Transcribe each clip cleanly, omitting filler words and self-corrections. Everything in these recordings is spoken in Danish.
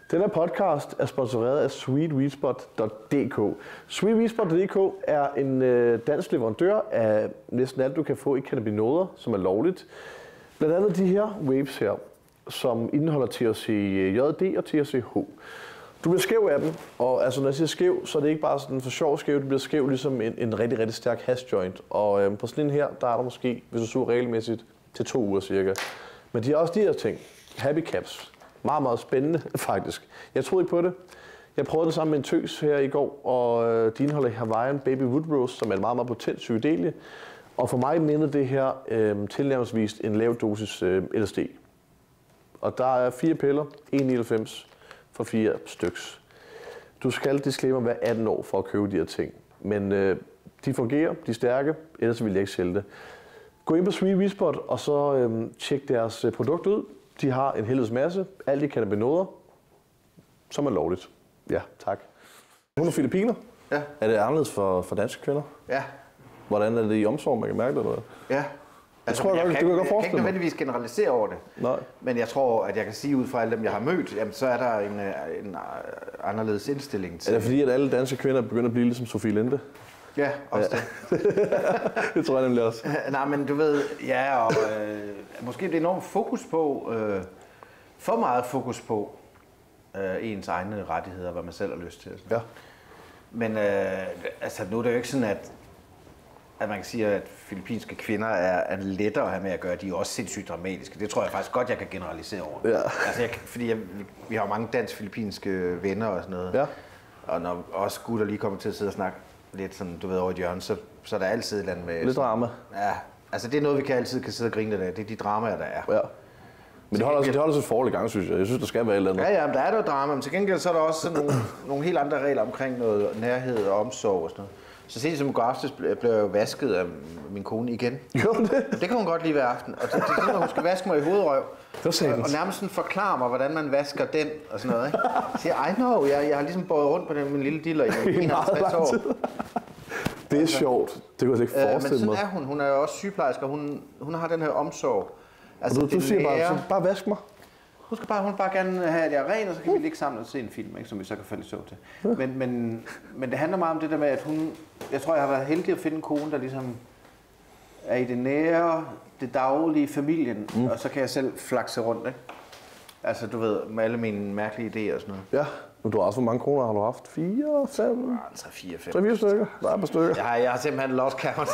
Denne podcast er sponsoreret af sweetweedspot.dk. Sweetweedspot.dk er en dansk leverandør af næsten alt, du kan få i cannabinoider, som er lovligt. Blandt andet de her vapes her, som indeholder THC-JD og THC-H. Du bliver skæv af dem, og altså, når jeg siger skæv, så er det ikke bare sådan for sjov skæv, du bliver skæv ligesom en rigtig, rigtig stærk hash-joint. Og på sådan en her, der er der måske, hvis du suger regelmæssigt, til 2 uger cirka. Men de har også de her ting. Happy Caps. Meget, meget spændende faktisk. Jeg troede ikke på det. Jeg prøvede det sammen med en tøs her i går, og de indeholder Hawaiian Baby Wood Rose, som er en meget, meget potent psykedelie. Og for mig mindede det her tilnærmelsesvis en lav dosis LSD. Og der er 4 piller, 1,99 for 4 styks. Du skal disclaimer være 18 år for at købe de her ting. Men de fungerer, de er stærke, ellers vil jeg ikke sælge det. Gå ind på SweetWeedSpot og så tjek deres produkt ud. De har en helvedes masse, alt i cannabinoider, som er lovligt. Ja, tak. Hun er filippiner. Ja. Er det anderledes for danske kvinder? Ja. Hvordan er det i omsorg, man kan mærke det? Eller? Ja. Altså, jeg kan ikke nødvendigvis generalisere over det. Nej. Men jeg tror, at jeg kan sige ud fra alle dem, jeg har mødt, jamen, så er der en anderledes indstilling til. Er det fordi, at alle danske kvinder begynder at blive ligesom Sofie Linde? Ja, også det. Det tror jeg nemlig også. Nej, men du ved, ja, og måske det er enormt fokus på, for meget fokus på ens egne rettigheder, hvad man selv har lyst til. Ja. Men altså, nu er det jo ikke sådan, at man kan sige, at filippinske kvinder er lettere at have med at gøre. De er også sindssygt dramatiske. Det tror jeg faktisk godt, jeg kan generalisere over. Ja. Altså, fordi vi har jo mange dansk-filippinske venner og sådan noget. Ja. Og når også gutter lige kommer til at sidde og snakke lidt sådan, du ved, over et hjørne, så er der altid et eller andet med... Lidt drama. Ja, altså det er noget, vi altid kan sidde og grine lidt af. Det er de dramaer, der er. Ja. Men det holder også et forhold i gang, synes jeg. Jeg synes, der skal være et eller andet. Ja, men der er der jo drama, men til gengæld så er der også sådan nogle helt andre regler omkring noget nærhed og omsorg og sådan noget. Så sent som i går aftes blev jeg jo vasket af min kone igen. Jo, det? Det kan hun godt lide hver aften. Og det er sådan, at hun skal vaske mig i hovedrøv. Og nærmest sådan forklare mig, hvordan man vasker den og sådan noget. Ikke? Så siger I know, jeg har ligesom båret rundt på den min lille diller i 51 år. Det er sjovt. Det kunne jeg ikke forestille mig. Men sådan er hun. Hun er jo også sygeplejerske, og hun har den her omsorg. Altså, du siger bare vask mig. Hun vil bare gerne have, at jeg er ren, og så kan vi ligge sammen og se en film, ikke, som vi så kan falde i søvn til. Men det handler meget om det der med, at jeg tror, jeg har været heldig at finde en kone, der ligesom er i det nære, det daglige, familien, og så kan jeg selv flakse rundt, ikke? Altså, du ved, med alle mine mærkelige idéer og sådan noget. Ja, men du har også, hvor mange kroner har du haft? 4, 5? 3-4 stykker? Der er et par stykker. Jeg har simpelthen lost count.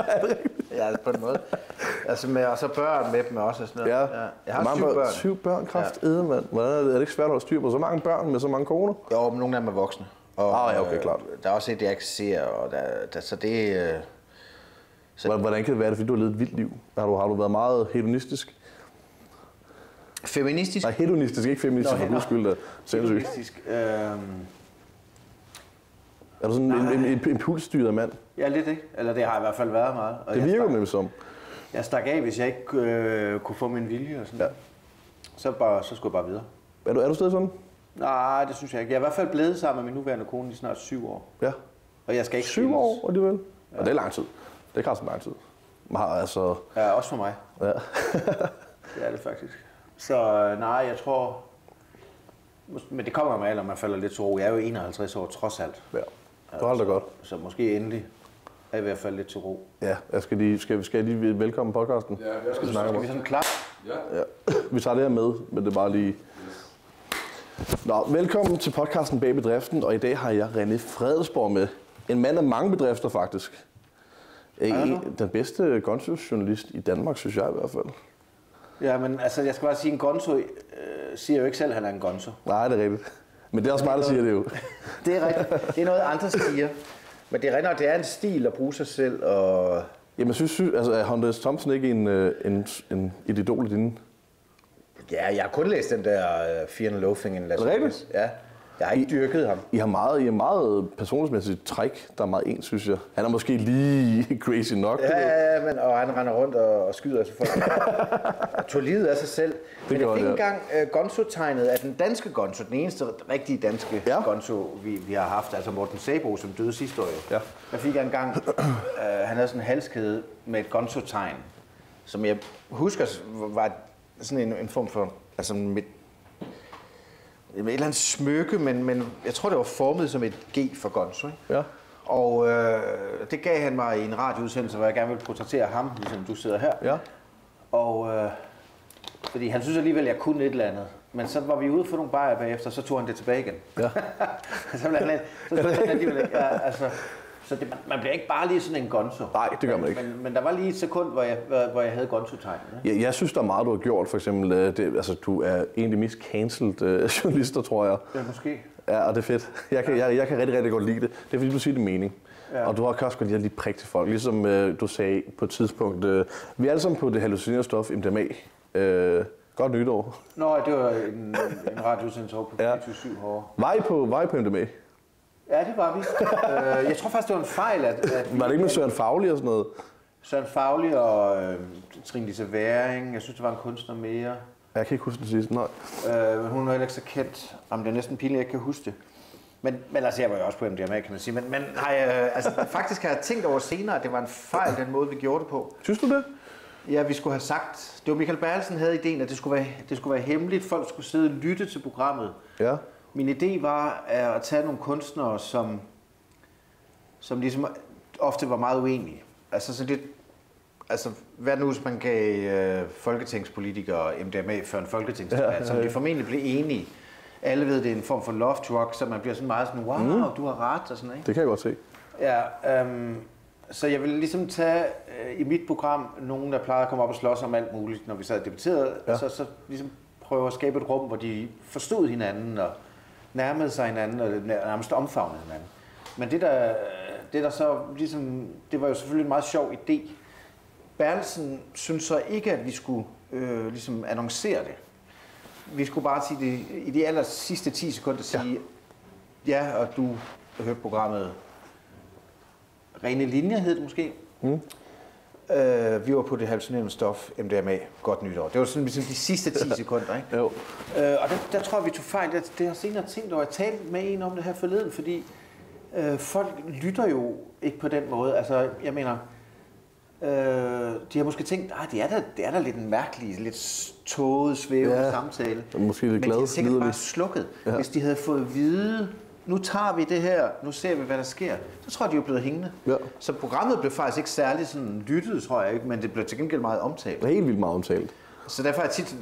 Ja, på en måde. Altså og så børn med dem også og sådan noget. Ja. Jeg har 7 børn. 7 børn, kraftedeme, mand. Er det ikke svært at holde styr på så mange børn med så mange koner? Jo, men nogle af dem er voksne. Og, ja, okay, klart. Der er også et, jeg ikke ser, og så det... Hvordan kan det være det, fordi du har levet et vildt liv? Har du været meget hedonistisk? Feministisk? Nej, hedonistisk, ikke feministisk, for guds skyld. Hedonistisk. Er du sådan en impulsstyret mand? Ja, lidt ikke. Eller det har jeg i hvert fald været meget. Og det virker nemlig som. Jeg stak af, hvis jeg ikke kunne få min vilje og sådan. Ja. Så skulle jeg bare videre. Er du stadig sådan? Nej, det synes jeg ikke. Jeg er i hvert fald blevet sammen med min nuværende kone i snart 7 år. Ja. Og jeg skal ikke 7 år alligevel? Ja. Og det er lang tid. Det er kraftigt lang tid. Altså... Ja, også for mig. Ja. Det er det faktisk. Så nej, jeg tror... Men det kommer med, at man falder lidt til ro. Jeg er jo 51 år trods alt. Ja, du har det godt. Så måske endelig er jeg ved at falde lidt til ro. Ja, skal jeg lige velkommen podcasten? Ja, skal vi sådan klar? Ja. Vi tager det her med, men det er bare lige... Nå, velkommen til podcasten Bag Bedriften, og i dag har jeg René Fredensborg med. En mand af mange bedrifter, faktisk. Den bedste gonzo-journalist i Danmark, synes jeg i hvert fald. Ja, men altså, jeg skal bare sige, en gonzo siger jo ikke selv, at han er en gonzo. Nej, det er rigtigt. Men det er også mig, der siger det jo. Det er rigtigt. Det er noget, andre siger. Men det er rigtigt, det er en stil at bruge sig selv og... Jamen, synes altså, er Hunter S. Thompson ikke et idol i dine? Ja, jeg har kun læst den der Fear and Loathing in Las Vegas. Ja. Jeg har ikke dyrket ham. I har meget personlighedsmæssigt træk, der er meget ens, synes jeg. Han er måske lige crazy nok. Ja, men og han render rundt og skyder sig folk. Og tog livet af sig selv. Men jeg fik engang gonzo-tegnet af den danske gonzo, den eneste rigtige danske gonzo, vi har haft, altså Morten Sabro, som døde sidste år. Ja. Jeg fik engang, han havde sådan en halskæde med et gonzo-tegn, som jeg husker var sådan en form for, altså eller andet smykke, men jeg tror, det var formet som et G for Gonzo. Ikke? Ja. Og det gav han mig i en radioudsendelse, hvor jeg gerne ville portrættere ham, ligesom du sidder her. Ja. Og fordi han synes alligevel, at jeg kunne et eller andet. Men så var vi ude for nogle bajer bagefter, så tog han det tilbage igen. Ja. så blev han alligevel ikke. Ja, altså, så det, man bliver ikke bare lige sådan en Gonzo. Nej, det gør man ikke. Men der var lige et sekund, hvor jeg havde Gonzo-tegnet. Jeg synes, der er meget, du har gjort. For eksempel, du er en af de mest cancelled journalister, tror jeg. Ja, måske. Ja, og det er fedt. Jeg kan rigtig, rigtig godt lide det. Det er fordi, du siger det mening. Ja. Og du har også godt lige prik til folk. Ligesom du sagde på et tidspunkt, vi er alle sammen på det hallucinerende stof MDMA. Godt nytår. Nå, det var en radiosensor på 24/7 hårde. Var I på MDMA? Ja, det var vi. Jeg tror faktisk, det var en fejl, at var det ikke med Søren Fauli og sådan noget? Søren Fauli og Trine Lise Væring. Jeg synes, det var en kunstner mere. Jeg kan ikke huske det sidste, nej. Men hun er heller ikke så kendt. Jamen, det er næsten pinligt, jeg ikke kan huske det. Men altså, jeg var jo også på MDMA, kan man sige. Men faktisk har jeg tænkt over senere, at det var en fejl, den måde, vi gjorde det på. Synes du det? Ja, vi skulle have sagt... Det var Michael Bertelsen, havde ideen, at det skulle være hemmeligt. Folk skulle sidde og lytte til programmet. Ja. Min idé var at tage nogle kunstnere, som ligesom ofte var meget uenige. Hvad nu, hvis man gav folketingspolitikere MDMA før en folketingsdebat, som de formentlig blev enige. Alle ved, det er en form for love drug, så man bliver sådan meget sådan, wow, du har ret og sådan noget. Det kan jeg godt se. Ja, så jeg vil ligesom tage i mit program nogen, der plejede at komme op og slås om alt muligt, når vi sad og debatterede, så ligesom prøve at skabe et rum, hvor de forstod hinanden og nærmede sig hinanden og nærmest omfavnede hinanden. Men det der så ligesom, det var jo selvfølgelig en meget sjov idé. Bertelsen synes så ikke, at vi skulle ligesom annoncere det. Vi skulle bare sige det i de aller sidste 10 sekunder sige, ja, og du har hørt programmet Rene Linjer hed det måske. Vi var på det hallucinerende stof, MDMA, godt nytår. Det var sådan ligesom de sidste 10 sekunder, ikke? Jo. Og der tror jeg, vi tog fejl. Det har senere tænkt over, at tale med en om det her forleden, fordi folk lytter jo ikke på den måde. Altså, jeg mener, de har måske tænkt, det er da lidt en mærkelig, lidt tåget, svævende samtale. Måske lidt glad. Men de har sikkert bare slukket. Ja. Hvis de havde fået at vide, nu tager vi det her, nu ser vi, hvad der sker, så tror jeg, de er blevet hængende. Ja. Så programmet blev faktisk ikke særlig sådan lyttet, tror jeg ikke, men det blev til gengæld meget omtalt. Det er helt vildt meget omtalt. Så derfor har jeg tit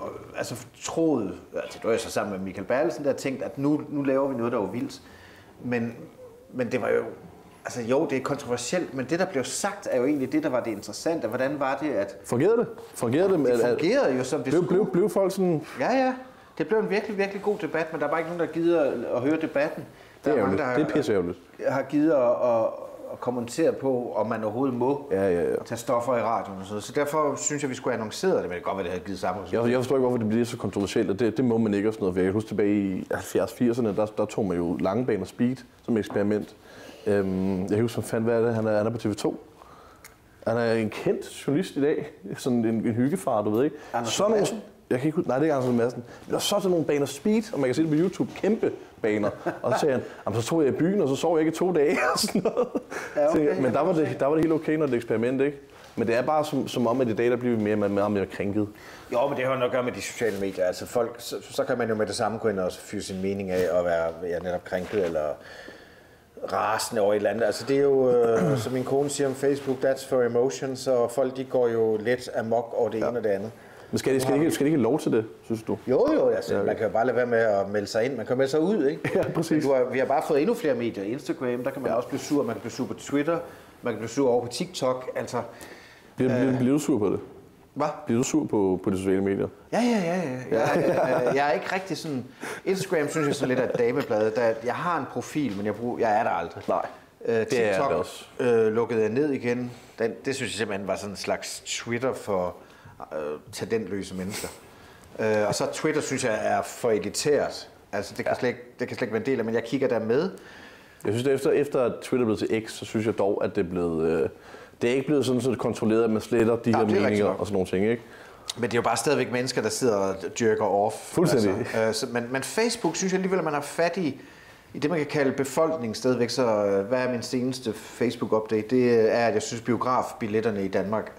troet, det var jeg så sammen med Michael Bertelsen, der tænkt, at nu laver vi noget, der var vildt. Men det var jo, det er kontroversielt, men det, der blev sagt, er jo egentlig det, der var det interessante. Hvordan var det, at... Fungerede det? Det fungerede jo, som det skulle. Blev folk sådan... Ja. Det blev en virkelig, virkelig god debat, men der er bare ikke nogen, der gider at høre debatten. Det er ærgerligt. Det er pisseærgerligt. Har givet at kommentere på, om man overhovedet må tage stoffer i radioen og sådan noget. Så derfor synes jeg, vi skulle have annonceret det, men det kan godt være, det havde givet samme. Jeg forstår ikke, hvorfor det bliver så kontroversielt, og det må man ikke og sådan noget. Jeg kan huske tilbage i 70'erne, der tog man jo langbane og speed som eksperiment. Jeg kan huske, hvad er det? Han er på TV2. Han er en kendt journalist i dag. Sådan en hyggefar, du ved ikke. Jeg kan ikke huske, nej, det er ikke Anders Madsen. Der var så nogle baner speed, og man kan se det på YouTube, kæmpe baner. Og så sagde han, så tog jeg i byen, og så sov jeg ikke i 2 dage og sådan noget. Ja, okay, men der var det helt okay, når det er eksperiment, ikke? Men det er bare som om, at i dag, der bliver vi mere krænket. Jo, men det har noget at gøre med de sociale medier. Altså folk, så kan man jo med det samme gå ind og fyre sin mening af at være netop krænket eller rasende over et eller andet. Altså det er jo, som min kone siger om Facebook, that's for emotions, og folk de går jo let amok over det ene og det andet. Men skal de ikke have lov til det, synes du? Jo, altså, man kan jo bare lade være med at melde sig ind. Man kan melde sig ud, ikke? Ja, præcis. Vi har bare fået endnu flere medier. Instagram, der kan man også blive sur. Man kan blive sur på Twitter. Man kan blive sur over på TikTok. Altså, bliver du sur på det? Hvad? Bliver du sur på de sociale medier? Ja. Jeg er ikke rigtig sådan... Instagram synes jeg så lidt af et dameblad. Jeg har en profil, men jeg er der aldrig. Nej, det er det også. Lukkede jeg ned igen. Det synes jeg simpelthen var sådan en slags Twitter for talentløse mennesker. Og så Twitter synes jeg er for elitært. Altså det kan slet ikke være en del af, men jeg kigger der med. Jeg synes, efter at Twitter blev til X, så synes jeg dog, at det er blevet... Det er ikke blevet sådan kontrolleret, at man sletter de her meninger og sådan nogle ting, ikke? Men det er jo bare stadigvæk mennesker, der sidder og jerker off. Fuldstændig. Altså. Men Facebook synes jeg alligevel, at man har fat i det, man kan kalde befolkning stadigvæk. Så hvad er min seneste Facebook-update? Det er, at jeg synes, biografbilletterne i Danmark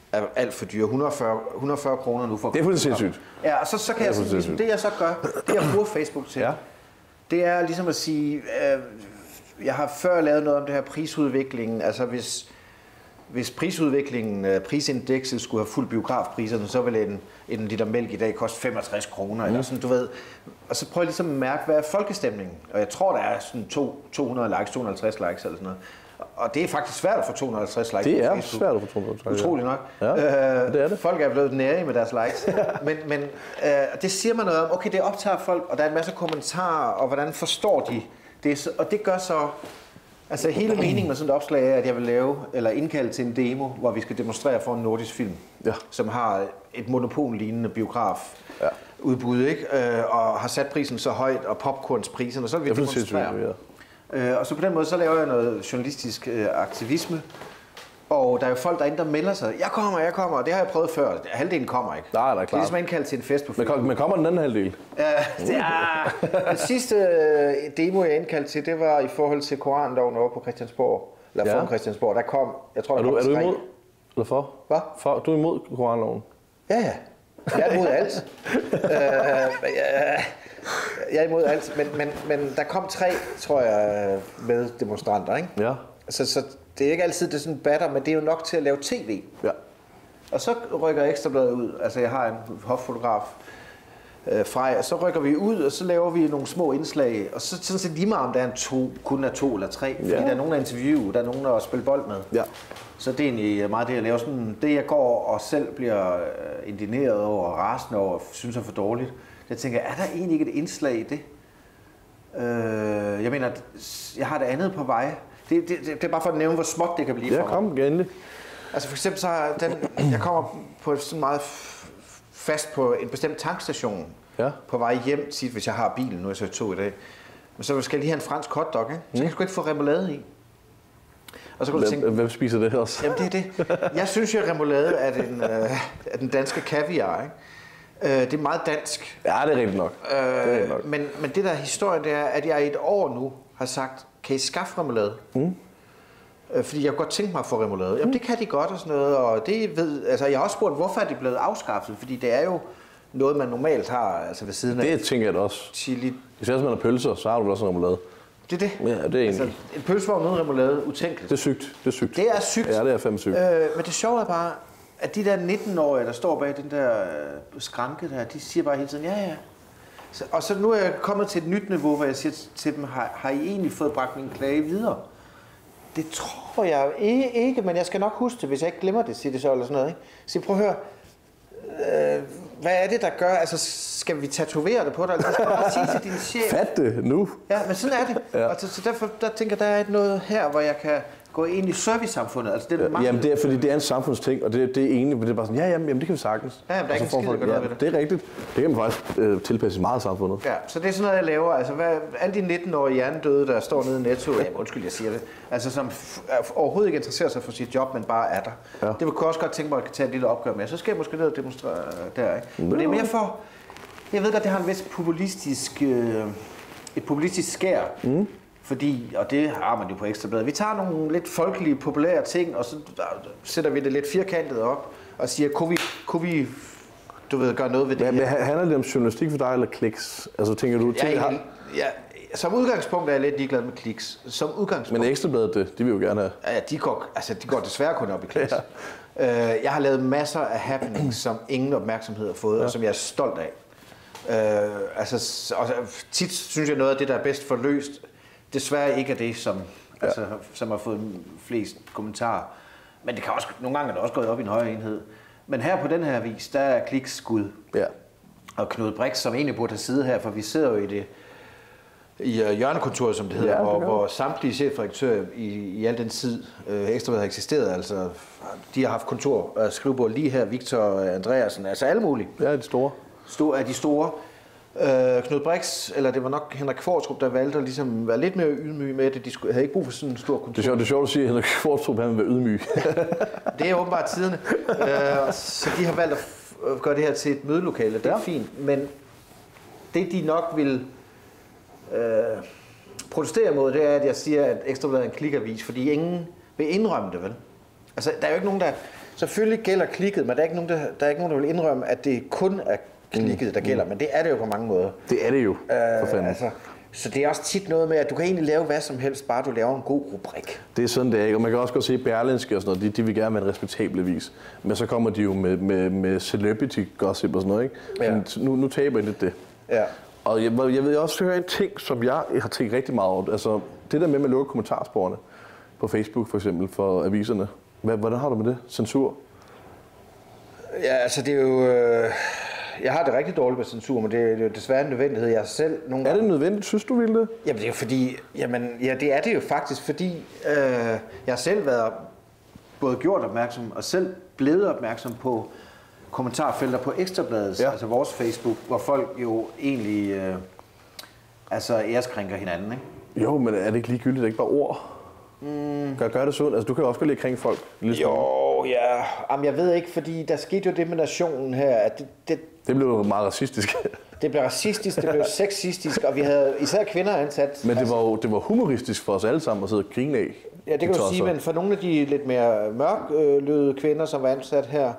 er alt for dyre. 140 kroner nu for. Det er fuldstændig sindssygt. Ja, og så kan jeg sige, ligesom, det jeg så gør, det jeg bruger Facebook til, det er ligesom at sige, jeg har før lavet noget om det her prisudviklingen, altså hvis prisudviklingen, prisindekset skulle have fuldt biografpriserne, så ville en liter mælk i dag koste 65 kroner, eller sådan, du ved. Og så prøver jeg ligesom at mærke, hvad er folkestemningen? Og jeg tror, der er sådan 200 likes, 250 likes eller sådan noget. Og det er faktisk svært at få 250 likes. Det er svært at få 250 likes. Utroligt nok. Ja, det er det. Folk er blevet nære med deres likes. men det siger man noget om, okay, det optager folk, og der er en masse kommentarer, og hvordan forstår de det? Og det gør så... Altså hele meningen med sådan et opslag er, at jeg vil lave, eller indkalde til en demo, hvor vi skal demonstrere for en nordisk film, som har et monopol-lignende biograf udbud, ikke? Og har sat prisen så højt, og popcornspriserne, så vil vi demonstrere. Og så på den måde, så laver jeg noget journalistisk aktivisme, og der er jo folk derinde, der melder sig. Jeg kommer, og det har jeg prøvet før. Halvdelen kommer ikke. Nej, det er klart. Det er ligesom at indkalde til en fest på film. Men kommer den anden halvdel? Den sidste demo, jeg indkaldte til, det var i forhold til koranloven over på Christiansborg. Eller foran Christiansborg. Der kom, jeg tror, der kom 3. Er du imod? Eller for? Hvad? Du er imod koranloven? Ja. Jeg er imod alt. Jeg er imod alt, men der kom 3, tror jeg, med demonstranter, ikke? Ja. Så det er ikke altid, det er sådan batter, men det er jo nok til at lave tv. Ja. Og så rykker Ekstrabladet ud. Altså, jeg har en hoffotograf fra, og så rykker vi ud, og så laver vi nogle små indslag. Og så sådan set lige meget, om der er kun er 2 eller 3, fordi der er nogen, der interview, der er nogen, der spiller bold med. Ja. Så det er egentlig meget det, jeg laver. Sådan, det, jeg går og selv bliver indigneret over, og rasende over, og synes er for dårligt. Jeg tænker, er der egentlig ikke et indslag i det? Jeg mener, jeg har det andet på vej. Det er bare for at nævne, hvor småt det kan blive for mig. Ja, kom endelig. Altså for eksempel så har jeg kommer på sådan meget fast på en bestemt tankstation på vej hjem, tit hvis jeg har bilen, nu er jeg så i tog i dag. Men så skal jeg lige have en fransk hotdog, ikke? Så kan jeg sgu ikke få remoulade i. Og så kan du tænke, hvem spiser det også? Jamen det er det. Jeg synes jo, at remoulade er den danske kaviar, ikke? Det er meget dansk. Ja, det er rigtigt nok. Men det der historie, det er, at jeg i et år nu har sagt, kan I skaffe remoulade? Fordi jeg kunne godt tænke mig at få remoulade. Jamen det kan de godt og sådan noget, og det ved... Altså jeg har også spurgt, hvorfor er de blevet afskaffet? Fordi det er jo noget, man normalt har altså ved siden af... Det tænker jeg da også. Chili. Især hvis man har pølser, så har du også en remoulade. Det er det. Ja, det er altså, en pølsevogn uden remoulade, utænkeligt. Det er sygt. Det er sygt. Ja, det er fandme sygt. Men det sjove er bare, at de der 19-årige, der står bag den der skranke der, de siger bare hele tiden, ja. Og så nu er jeg kommet til et nyt niveau, hvor jeg siger til dem, har I egentlig fået bragt min klage videre? Det tror jeg ikke, men jeg skal nok huske det, hvis jeg ikke glemmer det, siger det så eller sådan noget. Ikke? Så prøv at høre, hvad er det, der gør? Altså, skal vi tatovere det på dig? Eller skal du bare sige til din chef? Fat det nu. Ja, men sådan er det. Ja. Og så derfor der tænker jeg, der er noget her, hvor jeg kan gå ind i servicesamfundet. Altså, det er jamen, det er fordi, det er en samfundsting, og det er egentlig, det er bare sådan, jamen, det kan vi sagtens. Ja, men der er ikke en skid, der gør noget ved det. Det er rigtigt. Det kan man faktisk tilpasse meget samfundet. Ja, så det er sådan noget, jeg laver. Altså, alle de 19-årige hjernedøde, der står nede i Netto, undskyld, jeg siger det, altså som overhovedet ikke interesserer sig for sit job, men bare er der. Ja. Det kunne jeg også godt tænke mig, at jeg kan tage et lille opgør med. Så skal jeg måske ned og demonstrere der, ikke? Men det er mere for, jeg ved godt, det har en vis populistisk, et populistisk skær. Fordi, og det har man jo på Ekstrabladet, vi tager nogle lidt folkelige, populære ting, og så sætter vi det lidt firkantet op, og siger, kunne vi du ved, gøre noget ved det her? Handler det om journalistik for dig, eller kliks? Altså, tænker du... Som udgangspunkt er jeg lidt ligeglad med kliks. Som udgangspunkt. Men Ekstrabladet, de vil jo gerne have... Ja, de går desværre kun op i kliks. Ja. Jeg har lavet masser af happenings, som ingen opmærksomhed har fået, og som jeg er stolt af. Tit synes jeg noget af det, der er bedst forløst, desværre ikke er det, som har fået flest kommentarer. Men det kan også, nogle gange er det også gået op i en højere enhed. Men her på den her vis, der er kliks skud. Ja. Og Knud Brix, som egentlig burde have siddet her, for vi sidder jo i hjørnekontoret, som det hedder, hvor samtlige chefredaktører i al den tid Ekstrabladet har eksisteret. Altså, de har haft kontor, skrivebord lige her, Victor Andreasen, altså alle mulige. Ja, de store. Er de store. Knud Brix, eller det var nok Henrik Kvartrup, der valgte at ligesom være lidt mere ydmyg med det. De havde ikke brug for sådan en stor kontor. Det er sjovt at sige, at Henrik Kvartrup han vil være ydmyg. Det er åbenbart tiderne. Så de har valgt at gøre det her til et mødelokale. Det er fint, men det de nok vil protestere mod, det er, at jeg siger, at Ekstrabladet er en klikavis, fordi ingen vil indrømme det, vel? Altså, der er jo ikke nogen, der... Selvfølgelig gælder klikket, men der er ikke nogen, der vil indrømme, at det kun er klikket, der gælder. Men det er det jo på mange måder. Det er det jo, for fanden. Altså, så det er også tit noget med, at du kan egentlig lave hvad som helst, bare du laver en god rubrik. Det er sådan, det er, ikke? Og man kan også godt se Berlingske og sådan noget, de vil gerne være en respektabel vis. Men så kommer de jo med celebrity gossip og sådan noget, ikke? Ja. Nu taber jeg lidt det. Ja. Og jeg vil også høre en ting, som jeg har tænkt rigtig meget over. Altså, det der med at lukke kommentarsporene på Facebook for eksempel for aviserne. Hvordan har du med det? Censur? Ja, altså det er jo... Jeg har det rigtig dårligt med censur, men det er jo desværre en nødvendighed. Jeg selv nogle gange... Er det nødvendigt? Synes du, ville det? Jamen det er jo fordi... Jamen, ja, det er det jo faktisk, fordi jeg har selv været både gjort opmærksom og selv blevet opmærksom på kommentarfelter på Ekstrabladet, altså vores Facebook, hvor folk jo egentlig æreskrænker hinanden, ikke? Jo, men er det ikke ligegyldigt? Det er ikke bare ord? Gør det sundt? Altså, du kan jo også godt lide at krænke folk. Jo, ja. Jamen, jeg ved ikke, fordi der skete jo det med nationen her, at det blev jo meget racistisk. Det blev racistisk, det blev sexistisk, og vi havde især kvinder ansat. Men det var humoristisk for os alle sammen at sidde og grine af. Ja, det kan du sige, men for nogle af de lidt mere mørkløde kvinder, som var ansat her,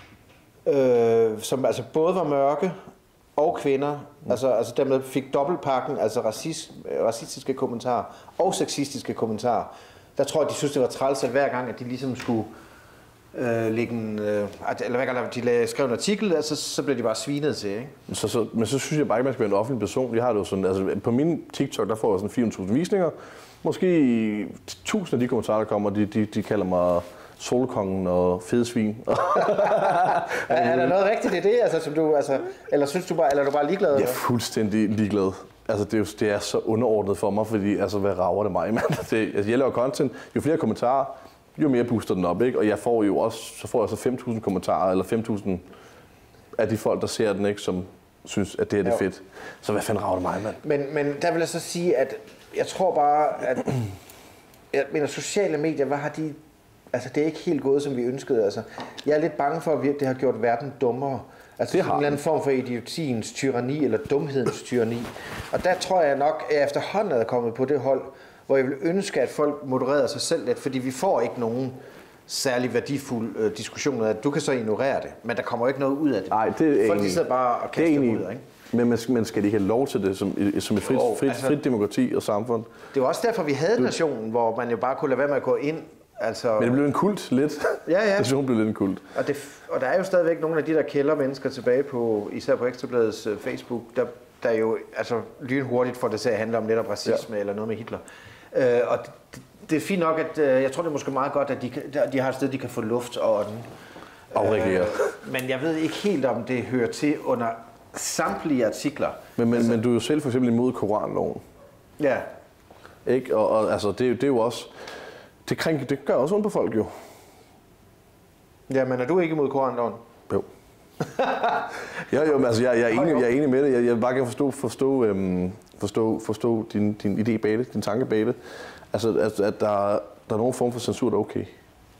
som altså både var mørke og kvinder, altså dermed fik dobbeltpakken, altså racistiske kommentarer og sexistiske kommentarer. Der tror jeg, de synes, det var træls, at hver gang, at de ligesom skulle lægge en, eller hver gang, de skrev en artikel, altså, så blev de bare svinet til, ikke? Men så synes jeg bare ikke, man skal være en offentlig person. Jeg har det jo sådan, altså på min TikTok, der får jeg sådan 400.000 visninger. Måske 1000 af de kommentarer, der kommer, de kalder mig solkongen og fede svin. Er der noget rigtigt i det, altså, som du, altså, eller synes du bare, eller er du bare ligeglad? Jeg er fuldstændig ligeglad. Altså, det er så underordnet for mig, fordi altså, hvad rager det mig, mand? Altså, jeg laver content, jo flere kommentarer, jo mere booster den op, ikke? Og jeg får jo også, så får jeg så 5.000 kommentarer, eller 5.000 af de folk, der ser den, ikke, som synes, at det er fedt. Så hvad fanden rager det mig, mand? Men der vil jeg så sige, at jeg tror bare, at jeg mener, sociale medier, hvad har de... Altså, det er ikke helt gået, som vi ønskede. Altså, jeg er lidt bange for, at det har gjort verden dummere. Altså, det en eller anden form for idiotiens tyranni, eller dumhedens tyranni. Og der tror jeg nok, at jeg efterhånden er kommet på det hold, hvor jeg vil ønske, at folk modererede sig selv lidt, fordi vi får ikke nogen særlig værdifuld diskussion af, at du kan så ignorere det, men der kommer jo ikke noget ud af det. Nej, det er folk de sidder bare og kaster ud, ikke? Men skal de ikke have lov til det som et frit demokrati og samfund? Det var også derfor, vi havde nationen, hvor man jo bare kunne lade være med at gå ind. Altså, men det blev en kult lidt. Ja. Nationen blev lidt en kult. Og der er jo stadigvæk nogle af de der kældermennesker tilbage på, især på Ekstrabladets Facebook, der jo altså lynhurtigt får det til at handle om netop racisme eller noget med Hitler. Og det er fint nok, at jeg tror det er måske meget godt, at de har et sted, de kan få luft og afregere. Men jeg ved ikke helt, om det hører til under samtlige artikler. Men du er jo selv for eksempel imod Koranloven. Ja. Ikke? Og altså, det er jo også... Det gør også ondt på folk, jo. Ja, men er du ikke imod Koranloven? Jo. Jo, men altså, jeg er enig med det. Jeg vil bare gerne forstå din idé bag det, din tanke bag det. Altså, at der er nogen form for censur, der er okay.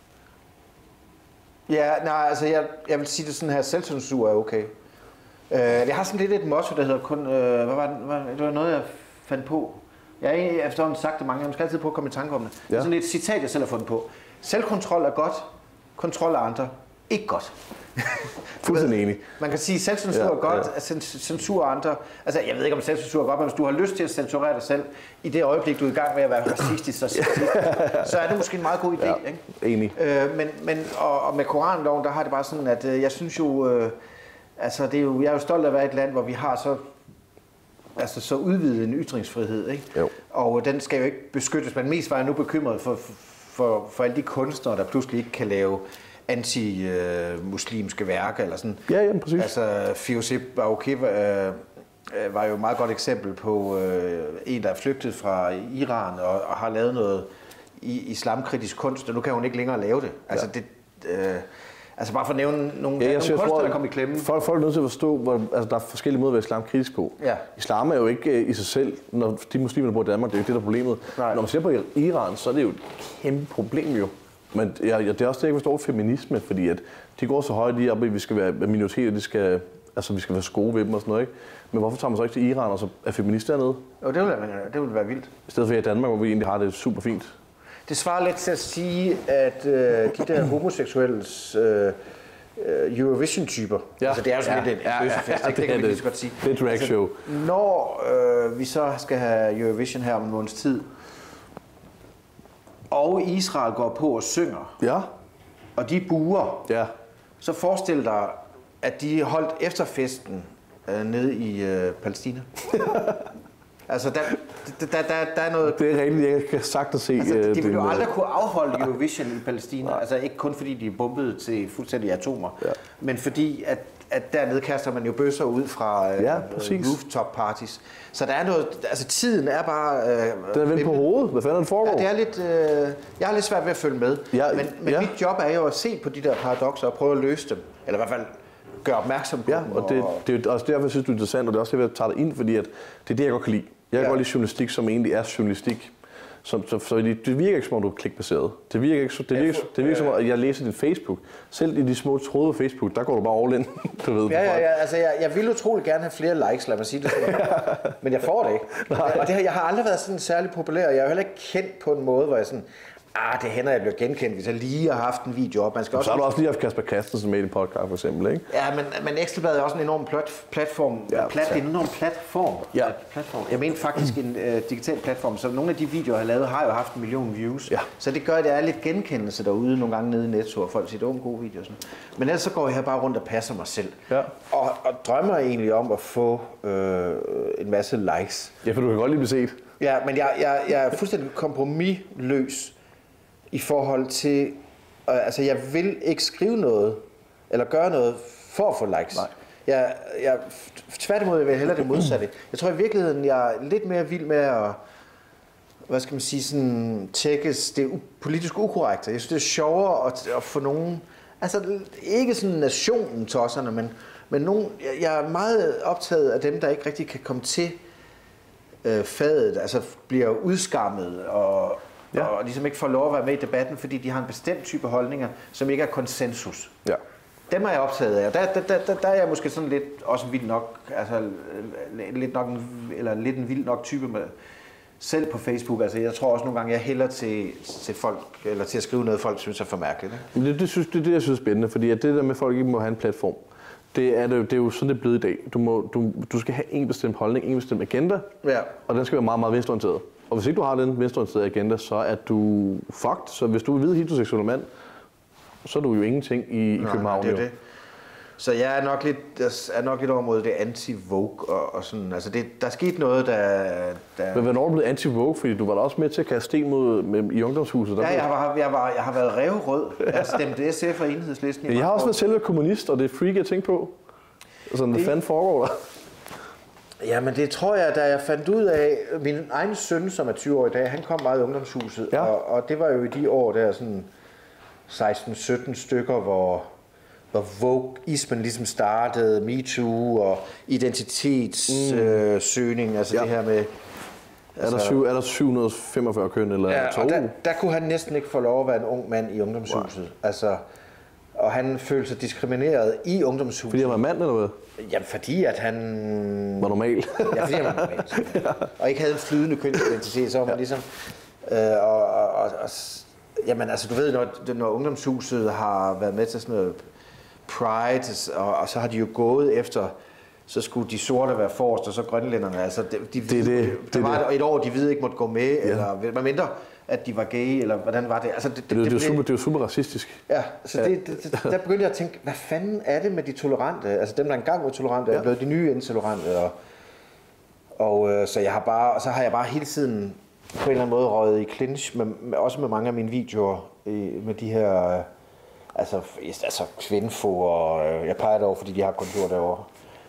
Ja, nej, altså jeg vil sige det sådan her, selvcensur er okay. Jeg har sådan lidt et motto, der hedder kun, det var noget, jeg fandt på. Jeg har efterhånden sagt det mange gange, man skal altid prøve at komme i tanke om det. Det er sådan et citat, jeg selv har fundet på. Selvkontrol er godt, kontrol af andre ikke godt. Fuldstændig enig. Man kan sige, at selvcensur er godt, censur af andre... Altså, jeg ved ikke, om selvcensur er godt, men hvis du har lyst til at censurere dig selv, i det øjeblik, du er i gang med at være racistisk, så er det måske en meget god idé. Ja, ikke? Enig. Og med Koranloven, der har det bare sådan, at jeg synes jo... altså, det er jo, jeg er jo stolt af at være et land, hvor vi har så udvidet en ytringsfrihed, ikke? Jo. Og den skal jo ikke beskyttes, men mest var jeg nu bekymret for alle de kunstnere, der pludselig ikke kan lave anti-muslimske værker eller sådan. Ja, præcis. Altså, Firouzeh Baroque var jo et meget godt eksempel på en, der er flygtet fra Iran og har lavet noget islamkritisk kunst, og nu kan hun ikke længere lave det. Altså, altså bare for at nævne nogle kunstnere, der kom i klemme. Folk er nødt til at forstå, at der er forskellige måder at være islamkritisk på. Ja. Islam er jo ikke i sig selv, når de muslimer, der bor i Danmark, det er jo ikke det, der er problemet. Nej. Når man ser på Iran, så er det jo et kæmpe problem jo. Men det er også det, jeg forstår feminisme, fordi at de går så højt lige op, at vi skal være minoriteter, vi skal være gode ved dem og sådan noget, ikke? Men hvorfor tager man så ikke til Iran og så er feminist dernede? Jo, det vil være vildt. I stedet for i Danmark, hvor vi egentlig har det super fint. Det svarer lidt til at sige, at de der homoseksuelles Eurovision-typer, altså det er jo sådan lidt en bøssefest, det kan vi lige så godt sige. Det er drag show. Altså, når vi så skal have Eurovision her om en måneds tid, og Israel går på og synger, og de buer, så forestil dig, at de holdt efterfesten nede i Palæstina. Altså, der er noget... Det er rigtigt, jeg kan sagtens se... Altså, de ville jo aldrig kunne afholde Eurovision i Palæstina. Altså, ikke kun fordi de er bombet til fuldstændig atomer, men fordi, at dernede kaster man jo bøsser ud fra rooftop parties. Så der er noget... Altså, tiden er bare... den er vendt på hovedet. Hvad fanden foregår? Ja, det er lidt... jeg har lidt svært ved at følge med. Men mit job er jo at se på de der paradokser og prøve at løse dem. Eller i hvert fald gøre opmærksom på dem. Og det er også derfor, jeg synes, du er interessant, og det er også derfor, jeg tager dig ind, fordi at det er det, jeg godt kan lide. Jeg kan godt lide journalistik, som egentlig er journalistik. Så det virker ikke som om, du er klikbaseret. Det virker som om, at jeg læser din Facebook. Selv i de små tråde på Facebook, der går du bare all in. Du ved, altså jeg vil utrolig gerne have flere likes, lad mig sige det sådan. Men jeg får det ikke. Og jeg har aldrig været sådan særlig populær. Jeg er jo heller ikke kendt på en måde, hvor jeg sådan... det hænder, jeg bliver genkendt, hvis jeg lige har haft en video op. Man skal så har du også lige haft Kasper Christensen med i din podcast, for eksempel, ikke? Ja, men Ekstrabladet er også en enorm platform. Det er en enorm platform. Jeg mener faktisk en digital platform, så nogle af de videoer, jeg har lavet, har jo haft 1 million views. Ja. Så det gør, at der er lidt genkendelse derude nogle gange nede i Netto, og folk siger, det er en god video. Sådan. Men ellers så går jeg her bare rundt og passer mig selv. Ja. Og drømmer egentlig om at få en masse likes. Ja, for du kan godt lige blive set. Ja, men jeg er fuldstændig kompromisløs i forhold til, altså jeg vil ikke skrive noget, eller gøre noget for at få likes. Nej. Tværtimod, jeg vil hellere det modsatte. Jeg tror i virkeligheden, jeg er lidt mere vild med at, hvad skal man sige, sådan tjekkes det politisk ukorrekte. Jeg synes, det er sjovere at få nogen, altså ikke sådan nationen tosserne, men nogen, jeg er meget optaget af dem, der ikke rigtig kan komme til fadet, altså bliver udskammet og ligesom ikke får lov at være med i debatten, fordi de har en bestemt type holdninger, som ikke er konsensus. Ja. Dem er jeg optaget af, og der er jeg måske sådan lidt også vild nok, altså lidt en vild nok type med, selv på Facebook. Altså jeg tror også nogle gange, jeg hælder til folk, eller til at skrive noget, folk synes er for mærkeligt. Ikke? Det er det, jeg synes er spændende, fordi at det der med, at folk ikke må have en platform, det er jo sådan, det er blevet i dag. Du skal have en bestemt holdning, en bestemt agenda, og den skal være meget, meget venstreorienteret. Og hvis ikke du har den venstreorienterede agenda, så er du fucked. Så hvis du er hvid heteroseksuel mand, så er du jo ingenting i København. Det er det. Så jeg er nok lidt over mod det anti-Vogue og sådan. Altså der er sket noget, der... Men hvornår er du blevet anti-Vogue? Fordi du var da også med til at kaste sten i ungdomshuset. Ja, jeg har været ræverød. Jeg stemte SF og Enhedslisten. Jeg har også været selv kommunist, og det er freak at tænke på. Sådan, hvad fanden foregår der? Jamen det tror jeg, da jeg fandt ud af, min egen søn, som er 20 år i dag, han kom meget i ungdomshuset, og det var jo i de år der sådan 16-17 stykker, hvor Vogue-ismen ligesom startede, MeToo og identitetssøgning, altså det her med... Altså, er der 745 køn eller og der kunne han næsten ikke få lov at være en ung mand i ungdomshuset. Wow. Altså, og han følte sig diskrimineret i ungdomshuset. Fordi han var mand, eller hvad? Jamen, fordi at han... Var normal. Ja, fordi han var normal. Og ikke havde en flydende kønsidentitet, så var man ligesom... Jamen, altså, du ved, når ungdomshuset har været med til sådan noget Pride, og så har de jo gået efter... Så skulle de sorte være forrest, og så grønlænderne. Altså, der var et år, de hvide ikke måtte gå med, eller hvad mindre, at de var gay, eller hvordan var det? Altså, det var super racistisk. Ja, så der begyndte jeg at tænke, hvad fanden er det med de tolerante? Altså dem, der engang var tolerante, er blevet de nye intolerante. Så har jeg bare hele tiden på en eller anden måde røget i clinch, også med mange af mine videoer, med de her, altså Kvinfo, og jeg peger derovre, fordi de har kontor derovre.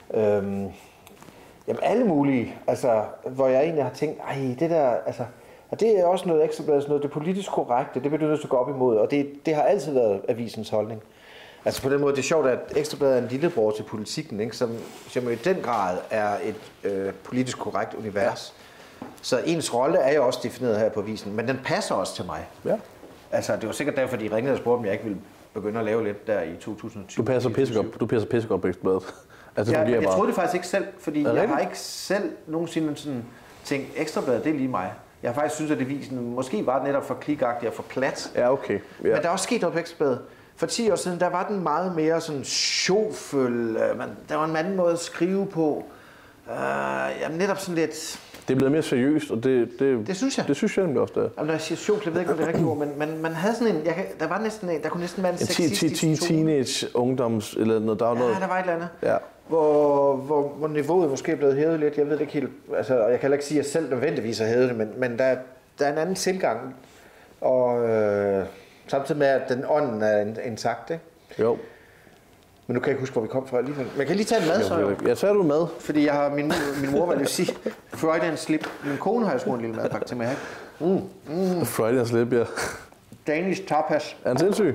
Jamen alle mulige, altså, hvor jeg egentlig har tænkt, det der, altså, og det er også noget Ekstrabladet, noget det politisk korrekte, det bliver du nødt til at gå op imod, og det har altid været avisens holdning. Altså på den måde, det er sjovt, at Ekstrabladet er en lillebror til Politikken, ikke? Som i den grad er et politisk korrekt univers. Så ens rolle er jo også defineret her på avisen, men den passer også til mig. Ja. Altså det var sikkert derfor, de ringede og spurgte, om jeg ikke ville begynde at lave lidt der i 2020. Du passer pissegodt på Ekstrabladet. Altså, ja, jeg troede det faktisk ikke selv, fordi jeg har ikke selv nogensinde sådan tænkt, Ekstrabladet, det er lige mig. Jeg har faktisk synes, at avisen måske var netop for klikagtig og for plat. Ja, okay. Ja. Men der er også sket noget på Ekstrabladet. For 10 år siden, der var den meget mere sådan sjovfuld. Der var en anden måde at skrive på. Jamen netop sådan lidt... Det er blevet mere seriøst, og det synes jeg. Det synes jeg nemlig også, det er. Jamen, når jeg siger sjovt, jeg ved ikke, om det er rigtigt ord, men man havde sådan en... Der kunne næsten være en sexistisk tone. Teenage ungdoms eller noget, der var noget. Ja, der var et eller andet. Ja. Hvor niveauet måske er blevet hævet lidt. Jeg ved det ikke helt... Altså, og jeg kan heller ikke sige, at jeg selv nødvendigvis har hævet det, men der er en anden tilgang. Og samtidig med, at den ånden er intakt, ikke? Jo. Men nu kan jeg ikke huske, hvor vi kom fra alligevel. Men jeg kan lige tage en mad, så jo. Ja, tager du mad. Fordi jeg har min mor var lige sige, Freudian slip. Min kone har jo smurt en lille madpakke til mig, ikke? Freudian slip, ja. Danish tapas. Er han sindssyg?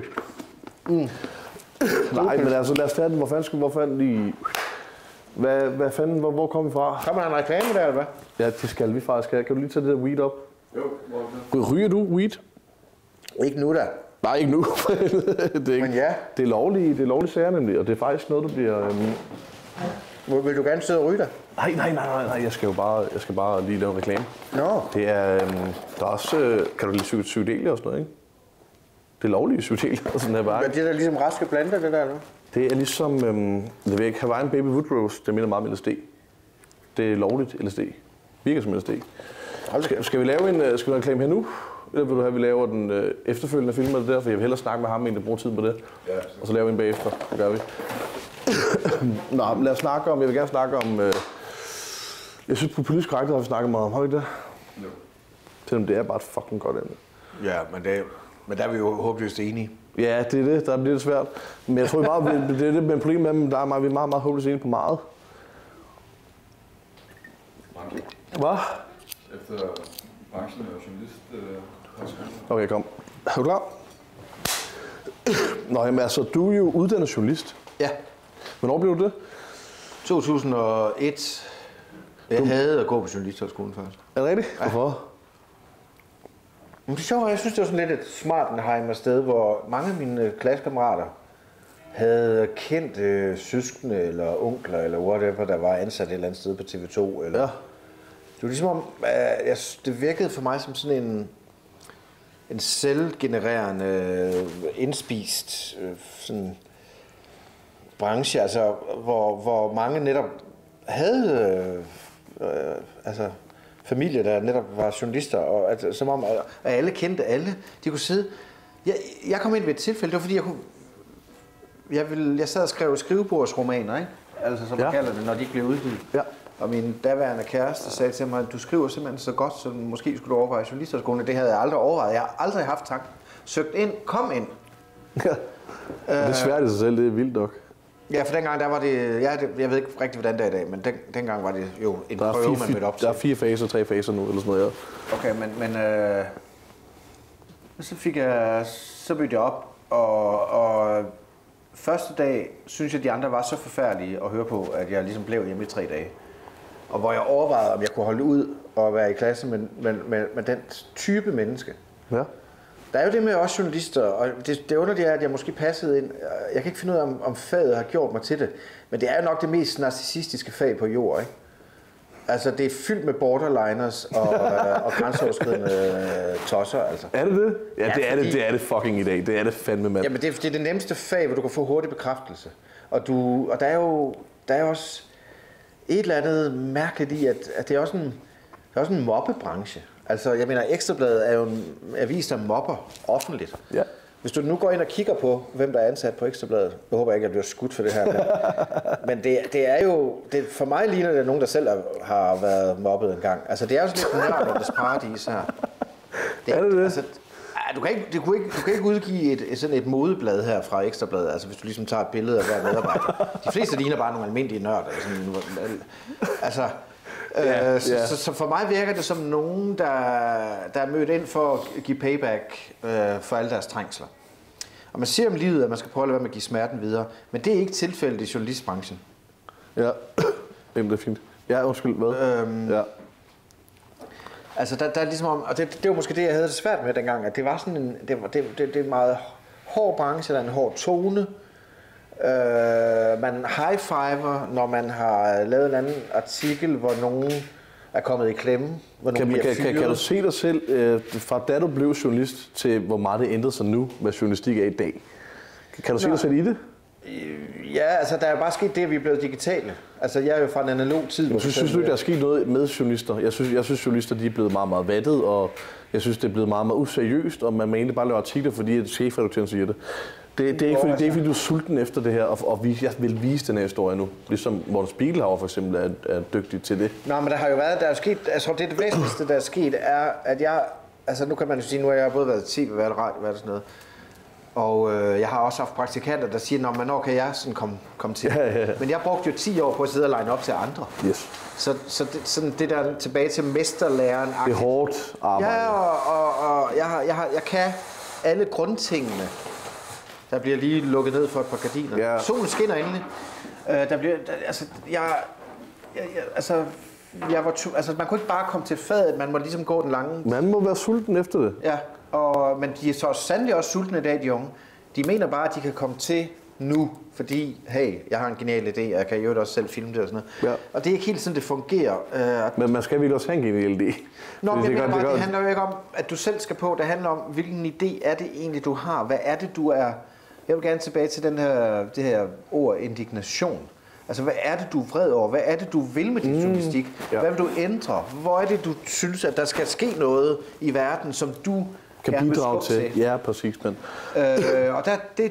Nej, men altså lad os tage den. Hvor fanden lige... Hvad fanden, hvor kom vi fra? Kommer der en reklame der, eller hvad? Ja, det skal vi faktisk. Kan du lige tage det der weed op? Jo, hvor Ryger du weed? Ikke nu da. Nej, ikke nu. Det er ikke. Men ja. Det er lovlige sager nemlig, og det er faktisk noget, der bliver... Vil du gerne sidde og ryge der? Nej, jeg skal bare lige lave en reklame. Nå. Det er, der er også, kan du lide psykedelia og sådan noget, ikke? Det er lovlige psykedelia og sådan her bare. Men det er da ligesom raske planter, det der nu? Det er ligesom, det ved ikke, Hawaiian Baby Wood Rose, det minder meget om LSD. Det er lovligt LSD. Virker som LSD. Skal vi lave en reklame her nu? Eller vil du have, at vi laver den efterfølgende film af det der? For jeg vil hellere snakke med ham, end der bruger tid på det. Ja. Og så laver vi en bagefter. Det gør vi. Nå, lad os snakke om, jeg vil gerne snakke om... jeg synes, på politisk korrekt har vi snakket meget om. Har vi ikke det? Jo. Selvom det er bare et fucking godt emne. Ja, men der er vi jo håbløst enige. Ja, det er det. Der bliver det svært. Men jeg tror meget, det er det med problemet med dem. Der er vi meget, meget håbløst enige på meget. Hvad? Efter branchen og journalist Okay, kom. Er du klar? Nå, jamen altså, du er jo uddannet journalist. Ja. Hvornår blev du det? 2001. Jeg havde at gå på journalisthøjskolen først. Er det rigtigt? Ja. Hvorfor? Men det er sjovt, jeg synes, det var sådan lidt et smartenheimer sted, hvor mange af mine klassekammerater havde kendt søskende eller onkler eller whatever, der var ansat et eller andet sted på TV2. Eller... Ja. Det var ligesom om, det virkede for mig som sådan en selvgenererende, indspist sådan branche, altså hvor mange netop havde familie, der netop var journalister, og altså, som om at alle kendte alle. De kunne sidde. Jeg kom ind ved et tilfælde, det var fordi jeg sad og skrev skrivebordsromaner, ikke? Altså som man kalder det, når de ikke blev udgivet. Ja. Og min daværende kæreste sagde til mig, at du skriver simpelthen så godt, så måske skulle du overveje journalisterskolen. Det havde jeg aldrig overvejet. Jeg har aldrig haft tanken. Søgt ind, kom ind. Ja. Det er svært i sig selv, det er vildt nok. Ja, for dengang der var det, jeg ved ikke rigtig, hvordan det er i dag, men dengang var det jo en prøve, man mødte op til. Der er 4 faser, 3 faser nu, eller sådan noget, ja. Okay, men så mødte jeg op, og første dag synes jeg, at de andre var så forfærdelige at høre på, at jeg ligesom blev hjemme i 3 dage. Og hvor jeg overvejede, om jeg kunne holde ud og være i klasse med den type menneske. Ja. Der er jo det med os journalister, og det underlige er, at jeg måske passede ind. Jeg kan ikke finde ud af, om faget har gjort mig til det, men det er jo nok det mest narcissistiske fag på jord, ikke? Altså, det er fyldt med borderliners og grænseoverskridende tosser, altså. Er det det? Ja, det er det fucking i dag. Det er det fandme, mand. Jamen, det er det nemmeste fag, hvor du kan få hurtig bekræftelse. Og der er jo også et eller andet mærkeligt i, at det er også en mobbebranche. Altså, jeg mener, Ekstrabladet er jo en avis, der mobber offentligt. Ja. Hvis du nu går ind og kigger på, hvem der er ansat på Ekstrabladet, jeg håber ikke, at du bliver skudt for det her, men det er jo, for mig ligner det nogen, der selv har været mobbet en gang. Altså, det er jo sådan lidt nørdernes paradis her. Er det det? Altså, du kan ikke udgive sådan et modeblad her fra Ekstrabladet, altså hvis du ligesom tager et billede af hver medarbejder. De fleste ligner bare nogle almindelige nørder. Altså, Så for mig virker det som nogen, der er mødt ind for at give payback for alle deres trængsler. Og man siger om livet, at man skal prøve at lade være med at give smerten videre, men det er ikke tilfældet i journalistbranchen. Ja, det er fint. Ja, undskyld, hvad? Ja. Altså, der er ligesom om, og det var måske det, jeg havde det svært med dengang, at det var sådan en, det er en meget hård branche, der er en hård tone. Man high-fiver, når man har lavet en anden artikel, hvor nogen er kommet i klemme. Kan du se dig selv, fra da du blev journalist, til hvor meget det ændrede sig nu, hvad journalistik er i dag? Kan du se dig selv i det? Ja, altså der er jo bare sket det, at vi er blevet digitale. Altså jeg er jo fra en analog tid. Men synes du ikke, der er sket noget med journalister? Jeg synes journalister de er blevet meget, meget vattet, og jeg synes, det er blevet meget, meget useriøst, og man egentlig bare laver artikler, fordi chefredaktøren siger det. Det er ikke fordi du er sulten efter det her, og jeg vil vise den her historie nu. Ligesom Morten Spiegelhauer for eksempel er dygtig til det. Nå, men der er sket, altså det væsentligste, der er sket, er, at altså nu kan man jo sige, nu har jeg både været tv-vært og radio, sådan noget. Og jeg har også haft praktikanter, der siger, hvornår kan jeg sådan komme til? Ja. Men jeg brugte jo 10 år på at sidde og line op til andre. Yes. Så sådan det der tilbage til mesterlæren. Det er hårdt arbejde. Ja, og jeg kan alle grundtingene. Der bliver lige lukket ned for et par gardiner. Ja. Solen skinner endelig. Man kunne ikke bare komme til fadet, man må ligesom gå den lange. Man må være sulten efter det. Ja, men de er så sandelig også sultne i dag, de unge. De mener bare, at de kan komme til nu, fordi, hey, jeg har en genial idé, og jeg kan jo også selv filme det og sådan noget. Ja. Og det er ikke helt sådan, det fungerer. Men man skal vel også have en genial idé. Nå, men det handler jo ikke om, at du selv skal på. Det handler om, hvilken idé er det egentlig, du har. Hvad er det, du er... Jeg vil gerne tilbage til det her ord indignation. Altså, hvad er det, du er vred over? Hvad er det, du vil med din journalistik? Ja. Hvad vil du ændre? Hvor er det, du synes, at der skal ske noget i verden, som du kan bidrage til? Ja, præcis. Men. Og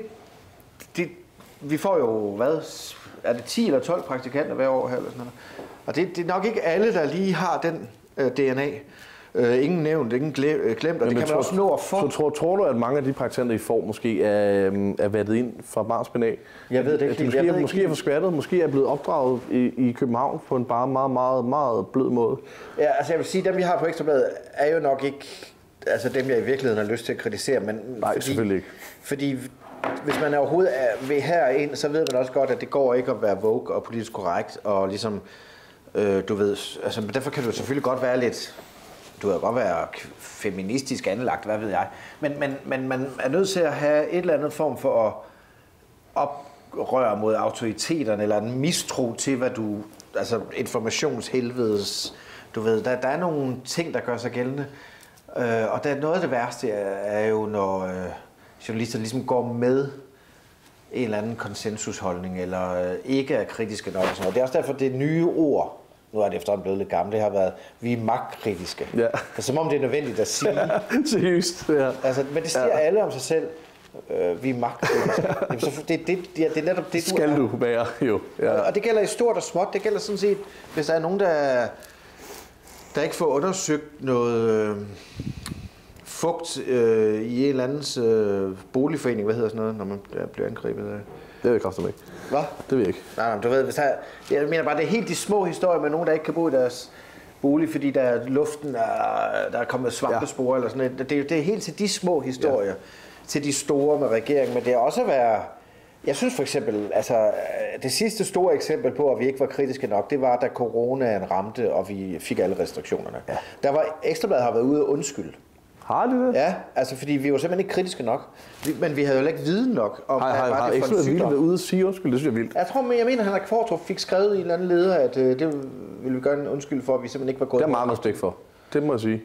vi får jo, er det 10 eller 12 praktikanter hver år her? Eller sådan noget. Og det er nok ikke alle, der lige har den DNA. Ingen nævnt, ingen glemt, og det kan man også nå at få. Tror du, at mange af de praktikanter, I får, måske er vattet ind fra barnsben af? Jeg ved det ikke. Måske er forskvattet, måske er blevet opdraget i København på en bare meget, meget, meget blød måde. Ja, altså jeg vil sige, dem vi har på Ekstra Bladet, er jo nok ikke altså dem, jeg i virkeligheden har lyst til at kritisere. Men nej, selvfølgelig ikke. Fordi hvis man overhovedet vil herind, så ved man også godt, at det går ikke at være woke og politisk korrekt, og ligesom, du ved, altså derfor kan du selvfølgelig godt være lidt... Du kan godt være feministisk anlagt, hvad ved jeg. Men man er nødt til at have et eller andet form for at oprøre mod autoriteterne, eller en mistro til, hvad du... Altså informationshelvedes... Du ved, der er nogle ting, der gør sig gældende. Og der, noget af det værste er jo, når journalister ligesom går med en eller anden konsensusholdning, eller ikke er kritiske nok. Og sådan noget. Det er også derfor, det nye ord... Nu er det efterhånden blevet lidt gammelt. Det har været, vi er magtkritiske. Ja. Altså, som om det er nødvendigt at sige. Seriøst, ja. Altså, men det siger alle om sig selv. Vi er magtkritiske. Det er netop det, skal du være, jo. Ja. Og det gælder i stort og småt. Det gælder sådan set, hvis der er nogen, der ikke får undersøgt noget fugt i en eller andens boligforening. Hvad hedder sådan noget, når man bliver angrebet af? Det ved jeg kraftigt ikke. Hvad? Det ved jeg ikke. Nej, du ved, jeg mener bare, det er helt de små historier med nogen, der ikke kan bo i deres bolig, fordi der er kommet svampespor eller sådan noget. Det er helt til de små historier, til de store med regeringen, men det er også at være... Jeg synes for eksempel, altså det sidste store eksempel på, at vi ikke var kritiske nok, det var, da coronaen ramte, og vi fik alle restriktionerne. Ja. Der var Ekstra Bladet har været ude og undskylde. Har det det? Ja, altså fordi vi var simpelthen ikke kritiske nok. Men vi havde jo ikke viden nok om, hvad var det for en sygdom. Har ude at sige undskyld? Det synes jeg er vildt. Jeg mener, Henrik Kvartrup fik skrevet i en eller anden leder, at det ville vi gøre en undskyld for, at vi simpelthen ikke var gået. Det er meget respekt for. Det må jeg sige.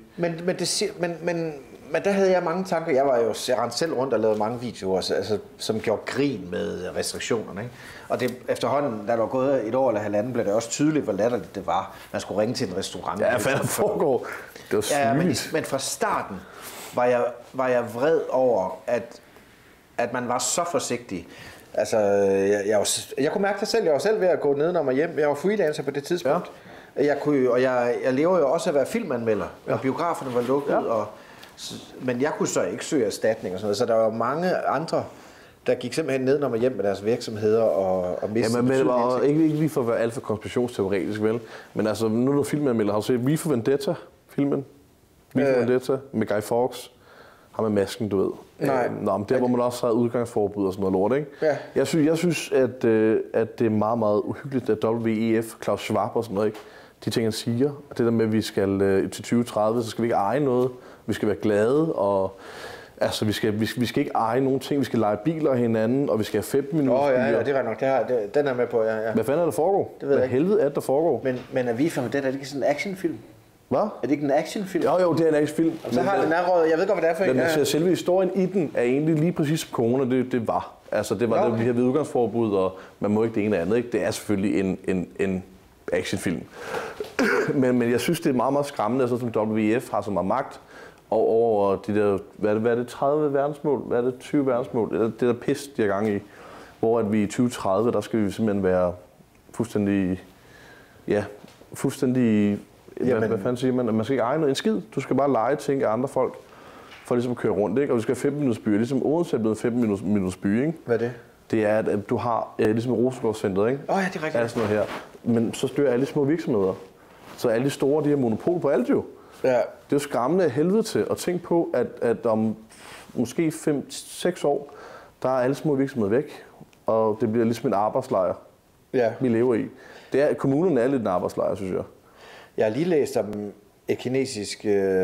Men der havde jeg mange tanker. Jeg rendte selv rundt og lavede mange videoer, altså, som gjorde grin med restriktionerne. Ikke? Og det, efterhånden, da der var gået et år eller halvanden, blev det også tydeligt, hvor latterligt det var. Man skulle ringe til en restaurant. Ja, hvad der foregår? Det var sygt. Ja, men fra starten var jeg vred over, at man var så forsigtig. Altså, jeg kunne mærke det selv. Jeg var selv ved at gå nedenom og hjem. Jeg var freelancer på det tidspunkt. Ja. Jeg lever jo også at være filmanmelder, og biograferne var lukket. Ja. Men jeg kunne så ikke søge erstatning og sådan noget. Så der var mange andre, der gik simpelthen nedenom og hjem med deres virksomheder og mistede. Ja, men det var ikke lige for at være alt for konspirationsteoretisk, vel? Men altså, nu er du filmanmelder. Har du set V for Vendetta-filmen? V for Vendetta med Guy Fawkes. Ham med masken, du ved. Nej. Men der, hvor man også har udgangsforbud og sådan noget lort, ikke? Ja. Jeg synes at det er meget, meget uhyggeligt, at WEF, Klaus Schwab og sådan noget, ikke? De ting, han siger. Det der med, at vi skal til 2030, så skal vi ikke eje noget. Vi skal være glade, og Altså, vi skal ikke eje nogen ting. Vi skal lege biler af hinanden, og vi skal have 15 minutter. Ja, det er nok. Den er med på, ja. Hvad fanden er der foregår? Det ved jeg ikke. Hvad helvede er der foregår? Men er vi for det? Er det ikke sådan en actionfilm? Hvad? Er det ikke en actionfilm? Jo, det er en actionfilm. Så har den nærrådet. Jeg ved godt, hvad det er for en. Men selve historien i den er egentlig lige præcis som corona, det var. Altså, det var det, vi havde udgangsforbud, og man må ikke det ene eller andet. Ikke? Det er selvfølgelig en actionfilm. men jeg synes, det er meget, meget skræmmende, altså, som WEF har så meget magt over de der, hvad er det 30 verdensmål? Hvad er det 20 verdensmål? Det der pis, de er gang i. Hvor at vi i 2030, der skal vi simpelthen være fuldstændig, hvad fanden siger man? Man skal ikke eje noget en skid. Du skal bare lege ting af andre folk, for ligesom at køre rundt, ikke? Og du skal have 15 minutters by. Ligesom Odense er blevet 15 minutters by, ikke? Hvad er det? Det er, at du har ligesom Rosengårdscenteret, ikke? Ja, det er rigtigt. Sådan noget her. Men så styrer alle små virksomheder. Så alle de store, de har monopol på alt jo. Ja. Det er jo skræmmende af helvede til at tænke på, at om måske 5-6 år, der er alle små virksomheder væk. Og det bliver ligesom en arbejdslejr, vi lever i. Kommunerne er lidt en arbejdslejr, synes jeg. Jeg har lige læst om et kinesisk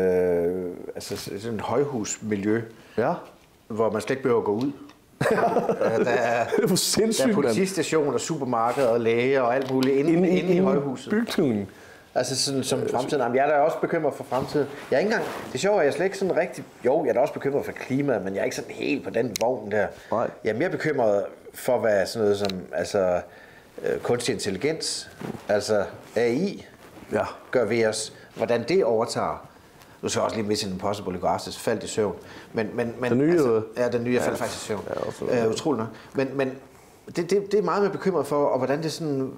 sådan et højhusmiljø, hvor man slet ikke behøver at gå ud. Der er politistationer, supermarkeder og læger og alt muligt inde i højhuset. Bygningen. Altså sådan som fremtiden. Jamen, jeg er da også bekymret for fremtiden. Jeg er ikke engang, det er sjovt, at jeg slet ikke sådan rigtig... Jo, jeg er da også bekymret for klimaet, men jeg er ikke sådan helt på den vogn der. Nej. Jeg er mere bekymret for, hvad sådan noget som kunstig intelligens, altså AI, gør ved os. Hvordan det overtager. Du skal også lige Mission Impossible i går aftes, faldt i søvn. Men den nye? Altså, den nye, jeg faldt faktisk i søvn. Utroligt nok. Men det er meget mere bekymret for, og hvordan det sådan...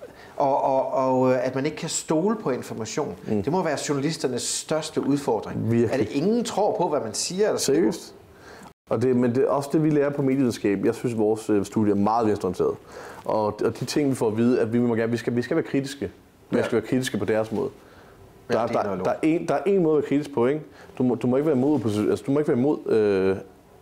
Og at man ikke kan stole på information. Det må være journalisternes største udfordring. Virkelig. At ingen tror på, hvad man siger. Eller seriøst. Men det er også det, vi lærer på medievidenskab. Jeg synes, vores studie er meget venstreorienteret. Og de ting, vi får at vide, at vi skal være kritiske. Vi skal være kritiske på deres måde. Der er en måde at være kritisk på, ikke? Du må ikke være imod, altså, du må ikke være imod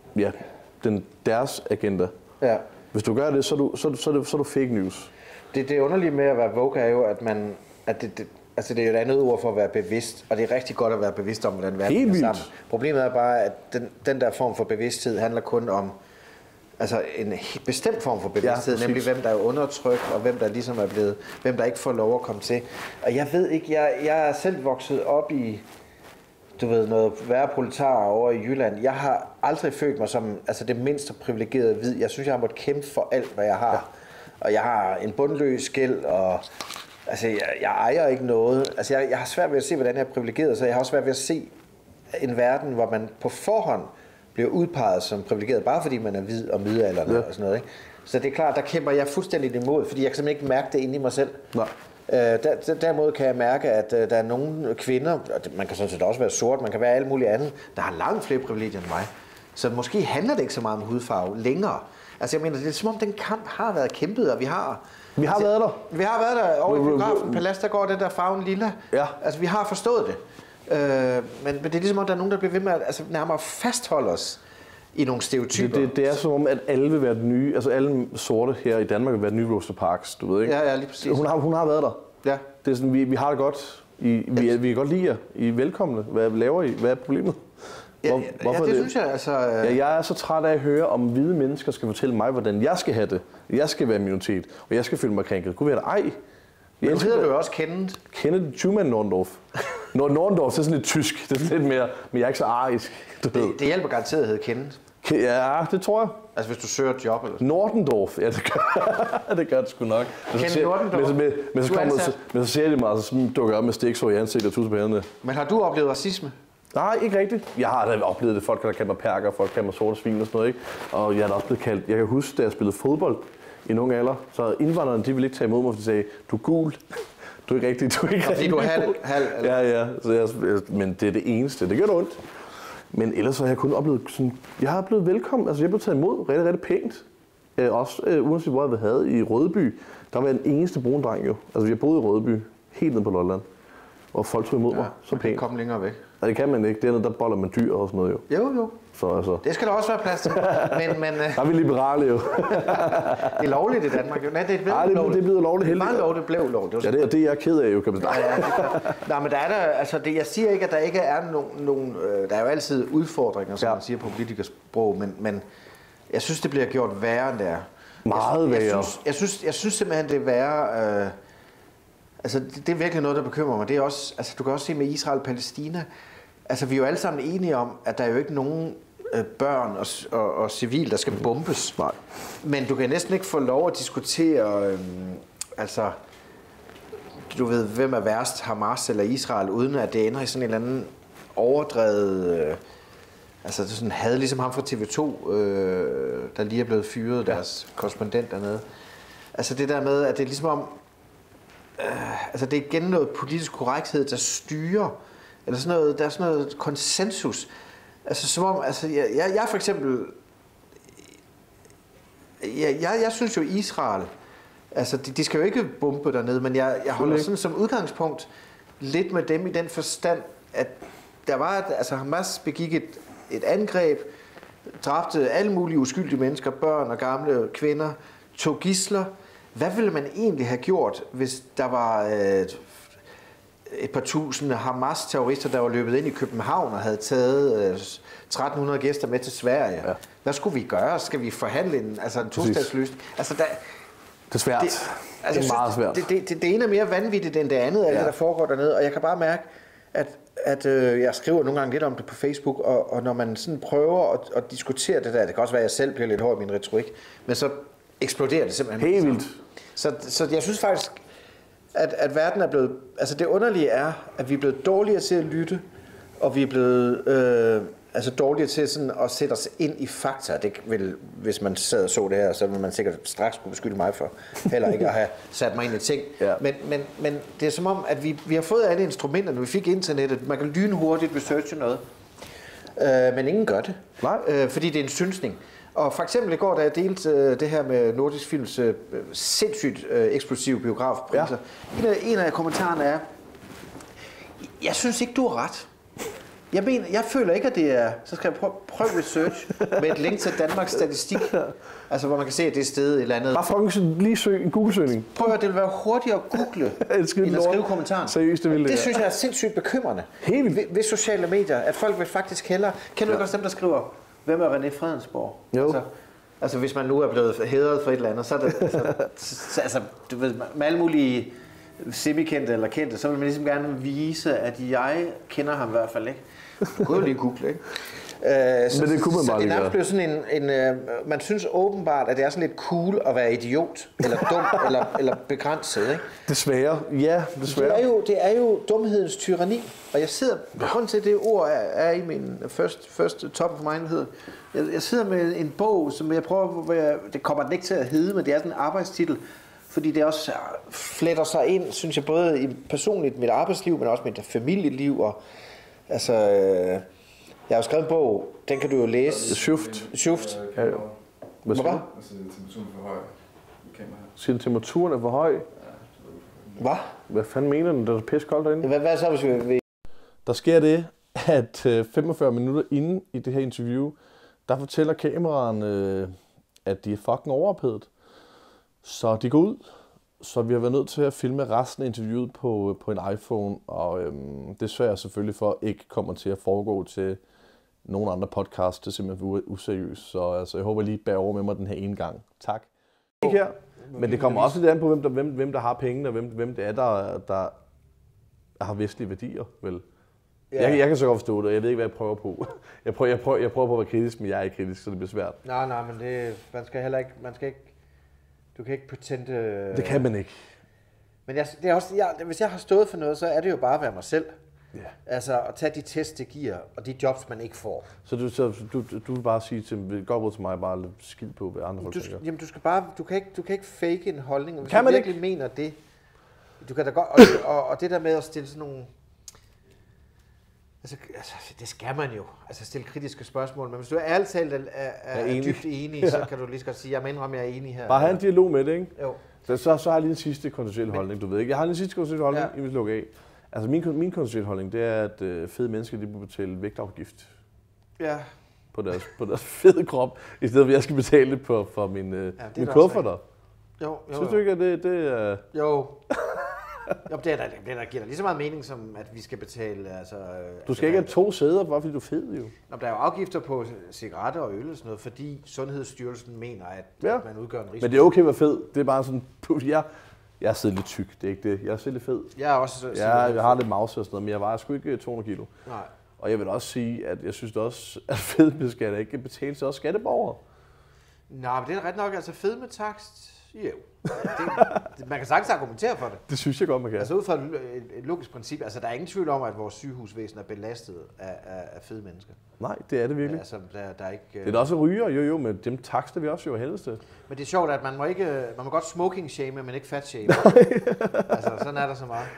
deres agenda. Ja. Hvis du gør det, så er du fake news. Det underlige med at være woke er jo, at det er jo et andet ord for at være bevidst, og det er rigtig godt at være bevidst om, hvordan verden er sammen. Problemet er bare, at den der form for bevidsthed handler kun om en bestemt form for bevidsthed, nemlig hvem der er undertrykt, og hvem der ligesom er blevet, hvem der ikke får lov at komme til. Og jeg ved ikke, jeg er selv vokset op i, noget værre proletar over i Jylland. Jeg har aldrig følt mig som det mindste privilegerede hvid. Jeg synes, jeg har måttet kæmpe for alt, hvad jeg har. Ja. Og jeg har en bundløs gæld, og jeg ejer ikke noget. Jeg har svært ved at se, hvordan jeg er privilegeret, så jeg har også svært ved at se en verden, hvor man på forhånd bliver udpeget som privilegeret, bare fordi man er hvid og middelaldrende og sådan noget. Ikke? Så det er klart, der kæmper jeg fuldstændig imod, fordi jeg kan simpelthen ikke mærke det inde i mig selv. Nej. Derimod kan jeg mærke, at der er nogle kvinder, og man kan sådan set også være sort, man kan være alt muligt andet, der har langt flere privilegier end mig. Så måske handler det ikke så meget om hudfarve længere. Jeg mener, det er som om den kamp har været kæmpet, og vi har været der. Vi har været der over i biografen. Palas, der går den der farven lilla. Ja. Vi har forstået det. Men det er ligesom om, der er nogen, der bliver ved med at nærmere fastholde os i nogle stereotyper. Det er som om, at alle vil være den nye, alle sorte her i Danmark vil være den nye Rosa Parks, du ved ikke? Ja, lige præcis. Hun har været der. Ja. Det er sådan, vi har det godt. Vi kan godt lide jer. I er velkomne. Hvad laver I? Hvad er problemet? Hvorfor det synes jeg jeg er så træt af at høre, om hvide mennesker skal fortælle mig, hvordan jeg skal have det. Jeg skal være minoritet, og jeg skal føle mig krænket. Kunne vi have det? Ej. Men hedder du jo også Kenneth. Kenneth Schumann Norndorf. Norndorf, det er sådan lidt tysk. Det er sådan lidt mere, men jeg er ikke så arisk. Det hjælper garanteret at hedde Kenneth. Ja, det tror jeg. Hvis du søger et job eller sådan. Nordendorf, ja, det gør det sgu nok. Kenneth Nordendorf. Men så ser de mig, og så dukker jeg op med stiksår i ansigtet og tusser på hænderne. Men har du oplevet racisme? Nej, ikke rigtigt. Jeg har da oplevet det. Folk har kaldt mig perker, folk kalder mig sorte svin og sådan noget, ikke? Og jeg har da også blevet kaldt... Jeg kan huske, da jeg spillede fodbold i en ung alder, så indvandrerne, de ville ikke tage imod mig, fordi de sagde, du er gul. Du er ikke rigtig, fordi du er halv. Ja. Men det er det eneste. Det gør det ondt. Men ellers har jeg kun oplevet sådan... Jeg har blevet velkommen. Jeg er blevet taget imod rigtig, rigtig pænt. Også uanset hvor jeg havde i Rødby, der var jeg den eneste brune dreng jo. Vi har boet i Rødby, helt nede på Lolland. Og folk tog imod mig så man kan ikke pænt. komme længere væk. Nej, det kan man ikke. Dernede, der boller man dyr og sådan noget jo. Jo. Så altså, Det skal der også være plads til. Men der er vi liberale jo. det er lovligt i Danmark. Jo. Nej, det er Nej, det bliver lovligt Det er heldigt. meget lovligt, det blev lovligt. Ja, det er jeg ked af jo, kan man sige. Nej, men der er der, altså det, jeg siger ikke, at der ikke er nogen der er jo altid udfordringer, som man siger på politikersprog, men jeg synes, det bliver gjort værre end det er. Meget værre. Jeg synes simpelthen, det er værre. Altså, det er virkelig noget, der bekymrer mig. Det er også, altså, du kan også se med Israel og Palæstina. Altså, vi er jo alle sammen enige om, at der er jo ikke nogen børn og civil, der skal bombes. Nej. Men du kan næsten ikke få lov at diskutere, altså, du ved, hvem er værst, Hamas eller Israel, uden at det ender i sådan en eller anden overdrevet... altså, det er sådan had, ligesom ham fra TV2, der lige er blevet fyret, deres korrespondent dernede. Altså, det der med, at det er ligesom om... altså, det er igen noget politisk korrekthed, der styrer, eller sådan noget, der er sådan noget konsensus. Altså, som om, altså, jeg for eksempel... Jeg synes jo, Israel... Altså, de skal jo ikke bombe dernede, men jeg holder sådan som udgangspunkt lidt med dem i den forstand, at der var, altså Hamas begik et angreb, dræbte alle mulige uskyldige mennesker, børn og gamle kvinder, tog gidsler. Hvad ville man egentlig have gjort, hvis der var et par tusinde Hamas-terrorister, der var løbet ind i København og havde taget 1300 gæster med til Sverige? Ja. Hvad skulle vi gøre? Skal vi forhandle en tostatsløsning? Altså, det er svært. Det er meget svært. Det ene er mere vanvittigt end det andet af det, der foregår dernede. Og jeg kan bare mærke, at jeg skriver nogle gange lidt om det på Facebook, og når man sådan prøver at diskutere det der, det kan også være, at jeg selv bliver lidt hård i min retorik, men så eksploderer det simpelthen. Helt vildt. Så jeg synes faktisk, at verden er blevet... Altså det underlige er, at vi er blevet dårligere til at lytte, og vi er blevet dårligere til sådan at sætte os ind i fakta. Det vil, hvis man sad og så det her, så ville man sikkert straks kunne beskylde mig for heller ikke at have sat mig ind i ting. Ja. Men det er som om, at vi har fået alle instrumenter, når vi fik internettet. Man kan lynhurtigt researche noget, men ingen gør det. Nej. Fordi det er en synsning. Og for eksempel i går, da jeg delte det her med Nordisk Films sindssygt eksplosive biografpriser, en af kommentarerne er, jeg synes ikke, du har ret. Jeg føler ikke, at det er... Så skal jeg prøve research med et link til Danmarks Statistik. Altså, hvor man kan se, at det er sted et eller andet. Bare fucking lige søg en Google-søgning. Prøv at det vil være hurtigere at google, end at skrive kommentaren. Seriøst, det vil det. Det synes jeg er sindssygt bekymrende. Helt ved sociale medier, at folk vil faktisk hellere... Kender du ikke også dem, der skriver, hvem er René Fredensborg? Jo. Altså, hvis man nu er blevet hædret for et eller andet, så er det... altså, du ved, med alle mulige semikendte eller kendte, så vil man ligesom gerne vise, at jeg kender ham i hvert fald ikke. Du kunne jo lige google, ikke? Men det kunne man bare lige gøre. Det er sådan en man synes åbenbart, at det er sådan lidt cool at være idiot, eller dum, eller begrænset, ikke? Desværre, ja, desværre. Det er jo dumhedens tyranni, og jeg sidder, grund til det ord er i min first top of mind, hedder, jeg sidder med en bog, som jeg prøver, det kommer den ikke til at hedde, men det er sådan en arbejdstitel, fordi det også fletter sig ind, synes jeg, både i personligt mit arbejdsliv, men også mit familieliv, og altså, jeg har jo skrevet en bog, den kan du jo læse. Schuft. Ja, jo. Hvad siger du? Altså, temperaturen er for høj i kameraet. Siger temperaturen er for høj? Hvad? Hvad fanden mener du? Der er pisse koldt derinde. Hvad så, hvis vi... Der sker det, at 45 minutter inde i det her interview, der fortæller kameraerne, at de er fucking overophedet. Så de går ud. Så vi har været nødt til at filme resten af interviewet på en iPhone, og det sørger jeg selvfølgelig for ikke kommer til at foregå til nogen andre podcast. Det er simpelthen useriøst, så altså, jeg håber lige bære over med mig den her ene gang. Tak. Ikke her, men det kommer også lidt an på, hvem der har pengene, og hvem det er, der har vestlige værdier, vel? Ja. Jeg kan så godt forstå det, jeg ved ikke, hvad jeg prøver på. Jeg prøver på at være kritisk, men jeg er ikke kritisk, så det bliver svært. Nej, men man skal ikke, du kan ikke pretende... Det kan man ikke. Men det er også, hvis jeg har stået for noget, så er det jo bare at være mig selv. Ja. Altså at tage de tests, det giver, og de jobs, man ikke får. Så du vil bare sige til, godt råd til mig, bare lidt skidt på, hvad andre folk tænker? Jamen du kan ikke fake en holdning, hvis kan du man virkelig ikke? mener det. Du kan da godt, og det der med at stille sådan nogle... Altså, det skal man jo, altså stille kritiske spørgsmål, men hvis du er ærligt talt er dybt enig, så kan du lige så godt sige, jeg mener, om jeg er enig her. Bare have en dialog med det, ikke? Jo. Så har jeg lige en sidste kontroversiel holdning, du ved ikke. Jeg har en sidste kontroversiel holdning, I vil lukke af. Altså min konceptholdning, det er, at fede mennesker, de må betale vægtafgift. Ja. På deres fede krop, i stedet for at jeg skal betale det for min kufferter. Jo. Synes du ikke, at det er... Jo. Jo, det giver da lige så meget mening, som at vi skal betale... Altså, du skal ikke have 2 sæder, bare fordi du er fed, jo. Nå, der er jo afgifter på cigaretter og øl og sådan noget, fordi Sundhedsstyrelsen mener, at man udgør en risiko. Men det er okay at være fed. Det er bare sådan... Jeg er siddet lidt tyk, det er ikke det. Jeg er siddet lidt fed. Jeg er også... Jeg har lidt mavse og sådan noget, men jeg vejer sgu ikke 200 kilo. Nej. Og jeg vil også sige, at jeg synes også, at fedmeskatter ikke kan betale sig også skatteborgere. Nej, men det er ret nok. Altså fedmetakst... Jo. Man kan sagtens argumentere for det. Det synes jeg godt, man kan. Altså ud fra et logisk princip, altså der er ingen tvivl om, at vores sygehusvæsen er belastet af fede mennesker. Nej, det er det virkelig. Altså, der er ikke... Det er da også ryger, jo, men dem takster vi også jo helst til. Men det er sjovt, at man må godt smoking shame, men ikke fat shame. Altså, sådan er der så meget.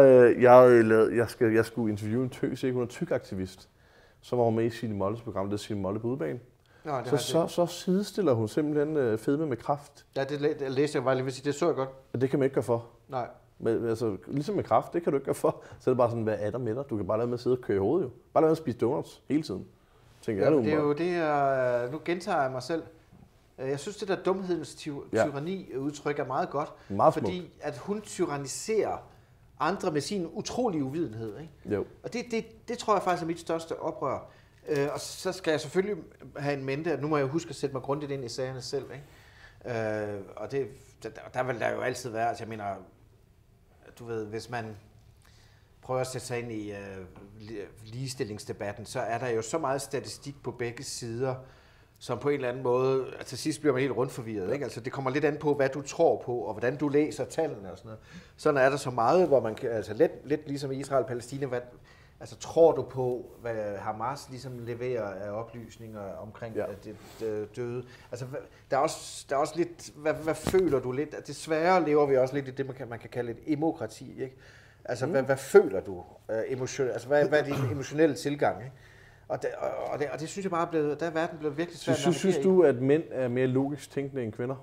Jeg skulle interviewe en tøs, ikke? Hun er tyk-aktivist. Så var hun med i Signe Molles program, der Signe Molle på udebane. Nå, så sidestiller hun simpelthen fedme med kræft. Ja, det læste jeg bare lige ved sige, det så jeg godt. Og det kan man ikke gøre for. Nej. Men altså, ligesom med kræft, det kan du ikke gøre for. Så er det bare sådan, hvad er der med dig? Du kan bare lade med at sidde og køre i hovedet jo. Bare lade med at spise donuts hele tiden. Tænker jeg, det er jo det, nu gentager jeg mig selv. Jeg synes, det der dumhedens tyranni udtryk er meget godt. Meget fordi smukt. at hun tyranniserer andre med sin utrolige uvidenhed. Ikke? Jo. Og det tror jeg faktisk er mit største oprør. Og så skal jeg selvfølgelig have en mente, at nu må jeg huske at sætte mig grundigt ind i sagerne selv. Ikke? Og der vil der jo altid være, altså jeg mener, du ved, hvis man prøver at sætte sig ind i ligestillingsdebatten, så er der jo så meget statistik på begge sider, som på en eller anden måde, altså til sidst bliver man helt rundt forvirret. Ikke? Altså det kommer lidt an på, hvad du tror på, og hvordan du læser tallene og sådan noget. Sådan er der så meget, hvor man kan, altså lidt ligesom Israel-Palæstina, altså tror du på, hvad Hamas ligesom leverer af oplysninger omkring det døde? Altså der er også lidt, hvad føler du lidt? Desværre lever vi også lidt i det, man kan kalde et emokrati, ikke? Altså hvad føler du emotionelt? Altså hvad er din emotionelle tilgang, ikke? Og det synes jeg bare der er verden blevet virkelig svært. Synes du, at mænd er mere logisk tænkende end kvinder?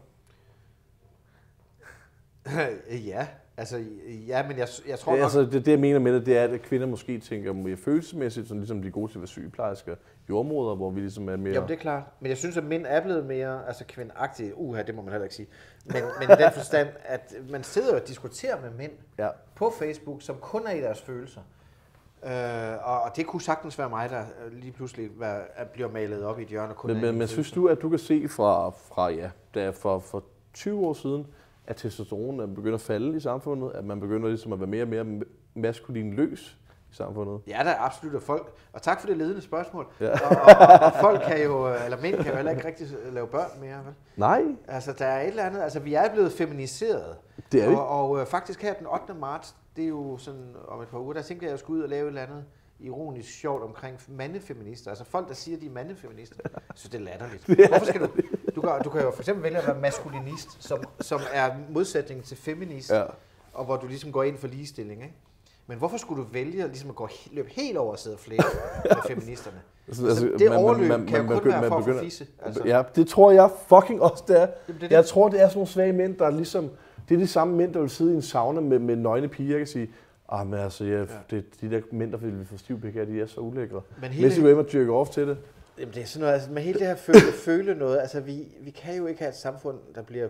Ja. Altså, ja, men jeg tror nok... Altså, det jeg mener med det er, at kvinder måske tænker mere følelsesmæssigt, sådan ligesom de er gode til at være sygeplejersker, jordmoder, hvor vi ligesom er mere... Jamen, det er klart. Men jeg synes, at mænd er blevet mere kvindagtige. Det må man heller ikke sige. Men i den forstand, at man sidder og diskuterer med mænd på Facebook, som kun er i deres følelser. Og det kunne sagtens være mig, der lige pludselig bliver malet op i et hjørne. Men synes du, at du kan se for 20 år siden, at testosteron er begyndt at falde i samfundet, at man begynder ligesom at være mere og mere maskulin løs i samfundet? Ja, der er absolut folk. Og tak for det ledende spørgsmål. Ja. Og folk kan jo, eller mænd kan jo heller ikke rigtig lave børn mere, vel? Nej. Altså, der er et eller andet, altså vi er blevet feminiseret. Det er vi. Og faktisk her den 8. marts, det er jo sådan om et par uger, der tænker jeg, at jeg skulle ud og lave et eller andet ironisk sjovt omkring mandefeminister. Altså folk, der siger, at de er mandefeminister. Jeg synes, det er latterligt. Hvorfor skal du kan jo for eksempel vælge at være maskulinist, som er modsætningen til feminist, og hvor du ligesom går ind for ligestilling, ikke? Men hvorfor skulle du vælge ligesom at løbe helt over og sidde og flæbe med feministerne? Altså, det overløb kan jo kun være for at få fisse. Altså. Ja, det tror jeg fucking også, det er. Jamen, jeg tror, det er sådan nogle svage mænd, der ligesom... Det er de samme mænd, der vil sidde i en sauna med nøgne piger. Jeg kan sige, men altså, de der mænd, der vil få stivpik af, de er så ulækre. Hvis de går hjem og dyrker off til det. Jamen, det er sådan noget, altså med hele det her føle noget, altså vi kan jo ikke have et samfund, der bliver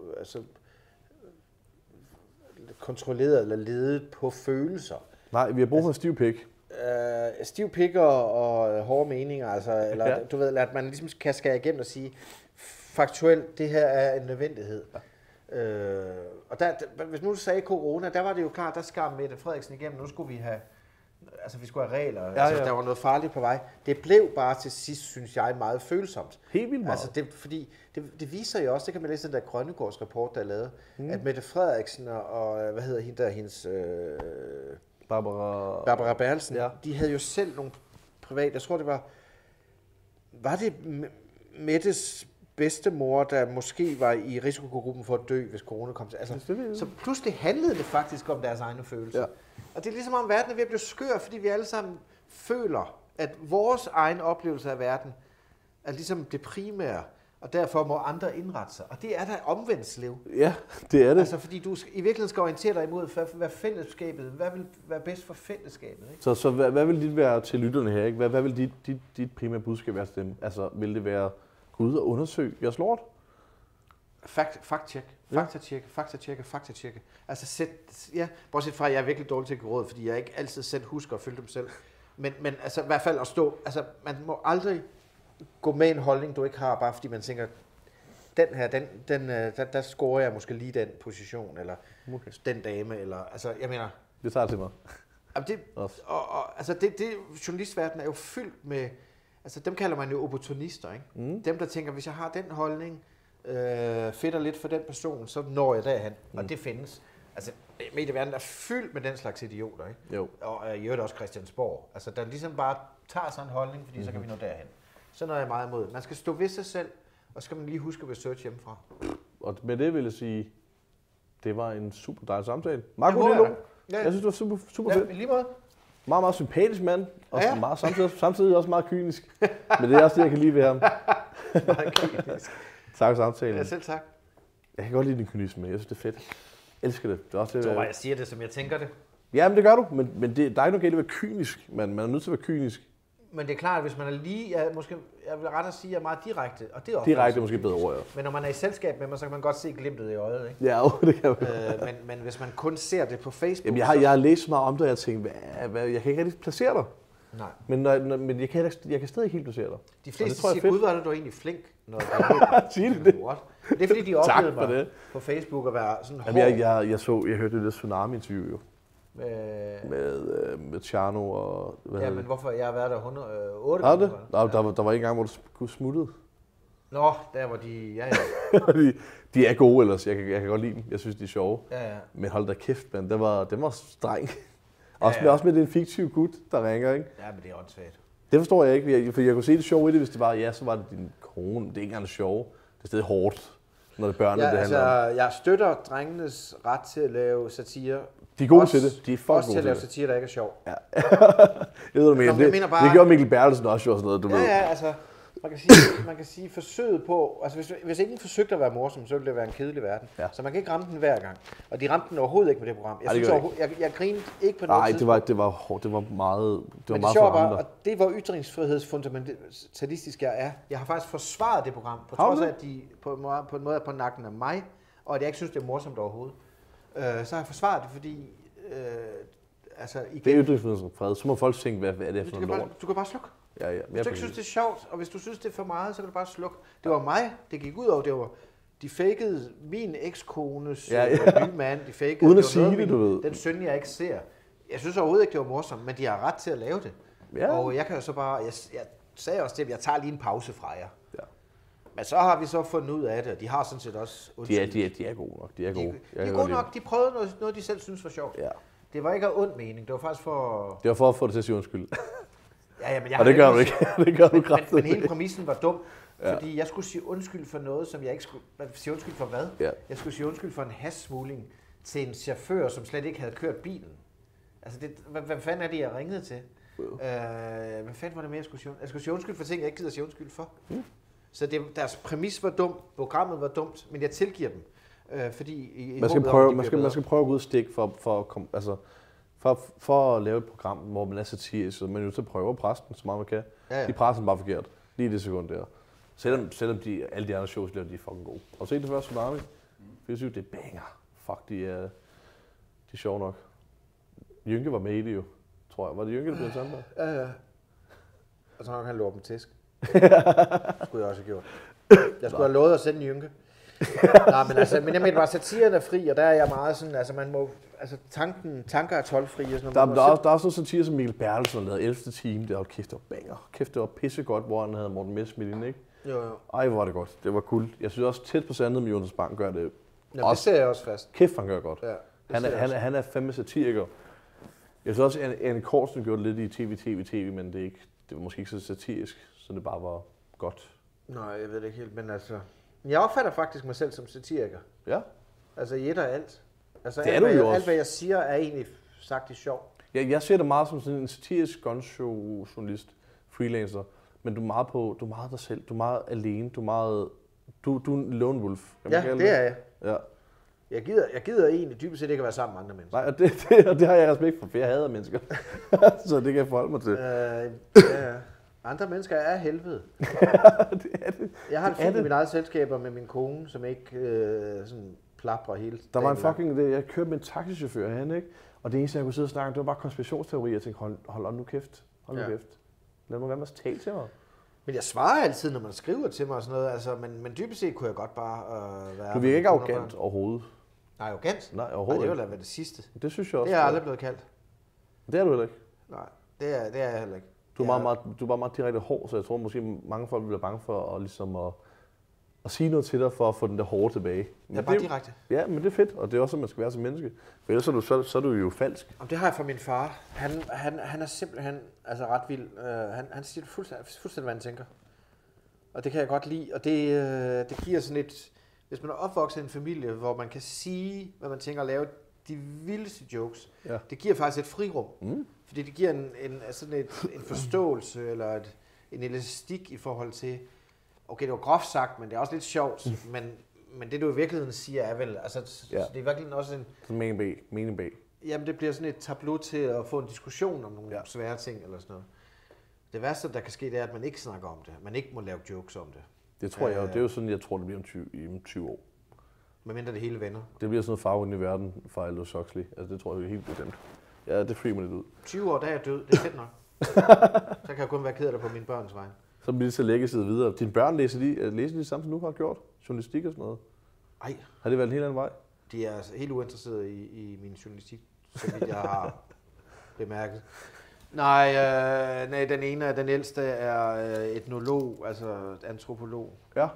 kontrolleret eller ledet på følelser. Nej, vi har brug for stiv pik. Stiv pik og hårde meninger, altså, eller du ved, at man ligesom kan skære igennem og sige, faktuelt, det her er en nødvendighed. Og hvis nu du sagde corona, der var det jo klart, der skar Mette Frederiksen igennem, nu skulle vi have, altså vi skulle have regler, altså, der var noget farligt på vej. Det blev bare til sidst, synes jeg, meget følsomt. Helt vildt meget. Altså fordi det viser jo også, det kan man læse den der Grønnegårds rapport, der er lavet, at Mette Frederiksen og hvad hedder hende der, hendes... Barbara Bertelsen, de havde jo selv nogle private, jeg tror det var det Mettes bedstemor, der måske var i risikogruppen for at dø, hvis corona kom til. Altså, så pludselig handlede det faktisk om deres egne følelser. Ja. Og det er ligesom om verden er ved at blive skør, fordi vi alle sammen føler, at vores egen oplevelse af verden er ligesom det primære. og derfor må andre indrette sig. Og det er da omvendt, Slev. Ja, det er det. Altså, fordi du i virkeligheden skal orientere dig imod, hvad fællesskabet, hvad vil være bedst for fællesskabet, ikke? Så hvad vil dit være til lytterne her, ikke? Hvad vil dit primære budskab være til dem? Altså, vil det være gå ud og undersøge jeres lort? Faktatjekke. Altså, bortset fra, at jeg er virkelig dårlig til at give råd, fordi jeg ikke altid selv husker at følge dem selv. Men altså, i hvert fald at stå, altså, man må aldrig gå med en holdning, du ikke har, bare fordi man tænker, den her, der scorer jeg måske lige den position, eller okay. Den dame, eller, altså, jeg mener... Det tager til mig. Altså, journalistverdenen er jo fyldt med, altså, dem kalder man jo opportunister, ikke? Mm. Dem, der tænker, hvis jeg har den holdning, fedter lidt for den person, så når jeg derhen, og det findes. Altså, medieverdenen er fyldt med den slags idioter, ikke? Jo. Og i øvrigt også Christiansborg. Altså, der ligesom bare tager sig en holdning, fordi så kan vi nå derhen. Så når jeg er meget imod. Man skal stå ved sig selv, og så skal man lige huske at research hjemmefra. Og med det vil jeg sige, det var en super dejlig samtale. Marco Lillo, jeg synes, det var super fedt. Ja, lige måde. Meget, meget sympatisk mand, og meget, samtidig også meget kynisk. Men det er også det, jeg kan lide ved ham. Meget kynisk. Tak for samtalen. Ja, selv tak. Jeg kan godt lide din kynisme, jeg synes, det er fedt. Jeg elsker det. Det er også det, jeg siger det, som jeg tænker det. Ja, men det gør du, men der er ikke noget galt at være kynisk. Man er nødt til at være kynisk. Men det er klart, at hvis man er lige, jeg vil ret at sige, at jeg er meget direkte, og det er også direkte er måske bedre ord, ja. Men når man er i selskab med mig, så kan man godt se glimtet i øjet, ikke? Ja, det kan man. Men hvis man kun ser det på Facebook... Jamen, jeg har læst så meget om det, og jeg tænkte, jeg kan ikke rigtig placere dig. Nej. Men jeg kan stadig ikke helt placere dig. De fleste siger, gud, var du egentlig flink, når siger det? Det er fordi, de oplevede mig på Facebook at være sådan hård. Jeg hørte det der Tsunami-interview jo. Med Tjerno og... Men hvorfor? Jeg har været der 108 gange. Der var en gang, hvor du kunne smuttede. Nå, der var de... Ja. de er gode ellers. Jeg kan godt lide dem. Jeg synes, de er sjove. Ja. Men hold da kæft, man. Den var streng. Også med den fiktive gut, der ringer, ikke? Ja, men det er åndssvagt. Det forstår jeg ikke, for jeg kunne se det sjove i det, hvis det var, så var det din kone. Det er ikke engang sjove. Det er stadig hårdt, når det er børnene, det handler om. Jeg støtter drengenes ret til at lave satire. De er gode til det. De er fucking også til at lave satire, der ikke er sjov. Ja. Jeg ved, det gjorde Mikkel Bertelsen også, og sådan noget, du ved. Ja, altså, man kan sige forsøget på, altså hvis ingen forsøgte at være morsom, så ville det være en kedelig verden. Ja. Så man kan ikke ramme den hver gang. Og de ramte den overhovedet ikke med det program. Jeg grinede ikke på noget tidspunkt. Det var meget men det sjove var, og det var ytringsfrihedsfundamentalistisk jeg er. Jeg har faktisk forsvaret det program, på trods af, at de på en måde er på nakken af mig, og at jeg ikke synes, det er morsomt overhovedet. Så har jeg forsvaret det, fordi... igen, det er ytringsfrihed. Så må folk tænke, hvad er det for noget lort? Du kan bare slukke. Ja. Hvis du ikke synes, det er sjovt, og hvis du synes, det er for meget, så kan du bare slukke. Det var mig, det gik ud over. Det var, de fakede min ekskones nye mand. De fakede, uden at sige det, du ved. Den søn, jeg ikke ser. Jeg synes overhovedet ikke, det var morsomt, men de har ret til at lave det. Ja. Og jeg kan jo så bare... Jeg sagde også til dem, jeg tager lige en pause fra jer. Ja. Men så har vi så fundet ud af det, og de har sådan set også... De er gode nok. De er gode nok. De prøvede noget, de selv synes var sjovt. Ja. Det var ikke af ond mening. Det var faktisk for... Det var for at få det til at sige undskyld. Ja, men og det gør du ikke. Det gør du kraftigt. Men hele præmissen var dum, fordi jeg skulle sige undskyld for noget, som jeg ikke skulle... Sige undskyld for hvad? Ja. Jeg skulle sige undskyld for en hashsmugling til en chauffør, som slet ikke havde kørt bilen. Altså, hvad fanden er det, jeg ringede til? Hvad fanden var det mere, jeg skulle sige? Jeg skulle sige undskyld for ting, jeg ikke gider sige undskyld for. Så deres præmis var dum, programmet var dumt, men jeg tilgiver dem. Fordi man skal prøve at gå ud og stikke for at lave et program, hvor man er satirisk, så man er jo til at prøve at presse den, så meget man kan. Ja. De presser den bare forkert, lige det sekund der. Selvom alle de andre shows, de er fucking gode. Og se det første Tsunami. Jeg synes, det er banger. Fuck, de er sjove nok. Jynke var med i det jo, tror jeg. Var det Jynke, der blev sådan der? Ja. Og så nok han lå op en tæsk. Skulle jeg også have gjort. Jeg skulle have lovet at sende Jynke. Men jeg mener bare, satiren er fri, og der er jeg meget sådan, altså man må, altså tanker er tolvfri og sådan noget. Der er også noget satire, som Mikkel Bertelsen lavede 11. time, det var kæft, det var banger. Kæft, det var pissegodt, hvor han havde Morten Messerschmidt inde, ikke? Jo. Ej, hvor var det godt. Det var cool. Jeg synes også, Tæt på sandet med Jonas Bang gør det. Jamen, det ser jeg også fast. Kæft, han gør godt. Ja, han er fandme satiriker. Jeg synes også, at Anne Kortsen gjorde det lidt i tv, men det var måske ikke så satirisk, så det bare var godt. Nej, jeg ved det ikke helt, men altså... Jeg opfatter faktisk mig selv som satiriker. Ja. Altså i et og alt. Altså det er alt, hvad jeg siger, er egentlig sagt i sjov. Jeg ser det meget som sådan en satirisk gunshow-journalist, freelancer, men du er meget dig selv, du er meget alene, du er meget Du er en lone wolf. Kan man Ja, kalde det er jeg. Ja. Jeg gider egentlig dybest set ikke at være sammen med andre mennesker. Nej, og det har jeg respekt for, for jeg hader mennesker. Så det kan jeg forholde mig til. Ja. Andre mennesker er helvede. Det er det. Jeg har det fint i mine eget selskaber med min kone, som ikke sådan plapper hele Der var en dagen fucking... Jeg kørte med en taxichauffør herhen, ikke? Og det eneste, jeg kunne sidde og snakke om, det var bare konspirationsteorier. Jeg tænkte, hold nu kæft. Hold nu kæft. Lad mig være med at tale til mig. Men jeg svarer altid, når man skriver til mig og sådan noget. Altså, men dybest set kunne jeg godt bare være... Du virker ikke arrogant overhovedet. Nej, arrogant? Nej, Nej, overhovedet det ikke. var da det sidste. Det synes jeg også. Det er jeg aldrig blevet kaldt. Det er du heller ikke. Nej, det er jeg heller ikke. Du er bare meget direkte hård, så jeg tror måske mange folk bliver bange for at sige noget til dig, for at få den der hårde tilbage. Men Jeg er bare direkte. Ja, men det er fedt, og det er også, at man skal være som menneske. For ellers så er du jo falsk. Og det har jeg fra min far. Han er simpelthen altså ret vild. Han siger fuldstændig, hvad han tænker. Og det kan jeg godt lide. Og det giver sådan et... Hvis man er opvokset i en familie, hvor man kan sige, hvad man tænker, og lave de vildeste jokes, det giver faktisk et frirum. Fordi det giver en forståelse, eller en elastik i forhold til, okay, det var groft sagt, men det er også lidt sjovt, men det du i virkeligheden siger er vel, altså så det er virkelig også en... Mening bag. Jamen det bliver sådan et tableau til at få en diskussion om nogle svære ting, eller sådan noget. Det værste, der kan ske, det er, at man ikke snakker om det. Man ikke må lave jokes om det. Det tror jeg, det er jo sådan, jeg tror, det bliver om 20 år. Medmindre det hele vender. Det bliver sådan noget farven i verden fra Aldous Huxley. Altså det tror jeg er helt bestemt. Ja, det frier mig lidt ud. 20 år, der er jeg død. Det er fedt nok. Så kan jeg kun være ked af det på mine børns vegne. Så bliver det til legacyet videre. Dine børn læser de samme, som du har gjort? Journalistik og sådan noget? Nej. Har det været en helt anden vej? De er altså helt uinteresserede i min journalistik, så vidt jeg har bemærket. Nej, den ene af den ældste er etnolog, altså antropolog. Ja.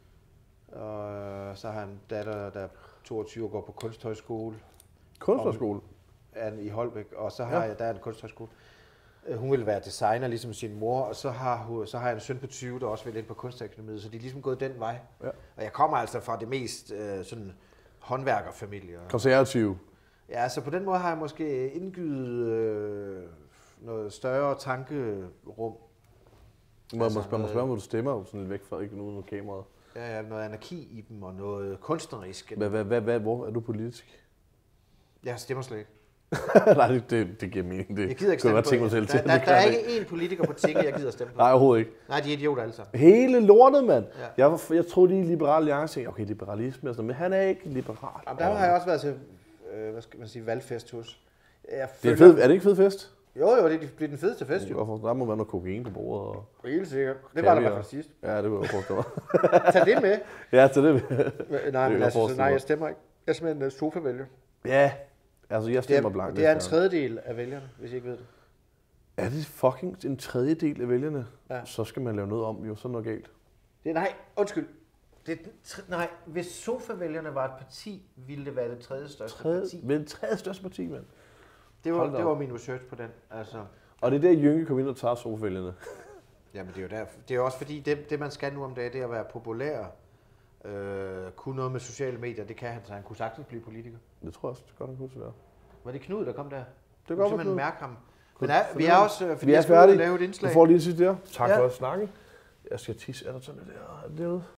Og så har jeg en datter, der er 22 og går på kunsthøjskole. Kunsthøjskole? I Holbæk, og så har jeg, der er en kunsthøjskole. Hun vil være designer, ligesom sin mor, og så har jeg en søn på 20, der også vil ind på Kunstakademiet, så de er ligesom gået den vej. Ja. Og jeg kommer altså fra det mest sådan håndværkerfamilie. Konservativ? Ja, så på den måde har jeg måske indgydet noget større tankerum. Man spørge, hvor du stemmer sådan lidt væk fra, ikke uden kameraet. Ja, noget anarki i dem, og noget kunstnerisk. Hvor er du politisk? Jeg stemmer slet ikke. Nej, det giver mening. Jeg gider ikke stemme på der er ikke én politiker på tinget, jeg gider stemme på. Nej, overhovedet ikke. Nej, de er idioter alle sammen. Hele lortet, mand. Ja. Jeg troede lige Liberal Alliance, okay, liberalisme og sådan, men han er ikke liberal. Jamen, der har jeg også været til, hvad skal man sige, valgfest hos. Det er det ikke fed fest? Jo, det bliver den fedeste fest, jo. Der må være noget kokain på bordet. Og helt sikkert. Det var der i hvert fald sidst. Ja, det var jeg forstå mig. Tag det med. Ja, tag det med. Nej, men altså, nej, jeg stemmer ikke. Jeg er simpelthen en sofa-vælger. Ja, altså jeg stemmer blankt. Det er en tredjedel af vælgerne, hvis I ikke ved det. Er det fucking en tredjedel af vælgerne? Ja. Så skal man lave noget om, jo, så er noget galt. Undskyld. Hvis sofa-vælgerne var et parti, ville det være det tredje største parti. Men det tredje største parti, mand. Det var min research på den. Altså. Og det er der, Jynke kom ind og tager sofa-vælgerne. Jamen det er jo derfor. Det er jo også fordi, det man skal nu om dagen, det er at være populær. Kunne noget med sociale medier, det kan han, så han kunne sagtens blive politiker. Det tror jeg også, det godt, han kunne være. Var det Knud, der kom der? Det kan godt, simpelthen mærke ham. Men vi er også, fordi jeg skal lave et indslag. Du får lige sidste der. Tak for at snakke. Jeg skal tisse. Er der sådan det der?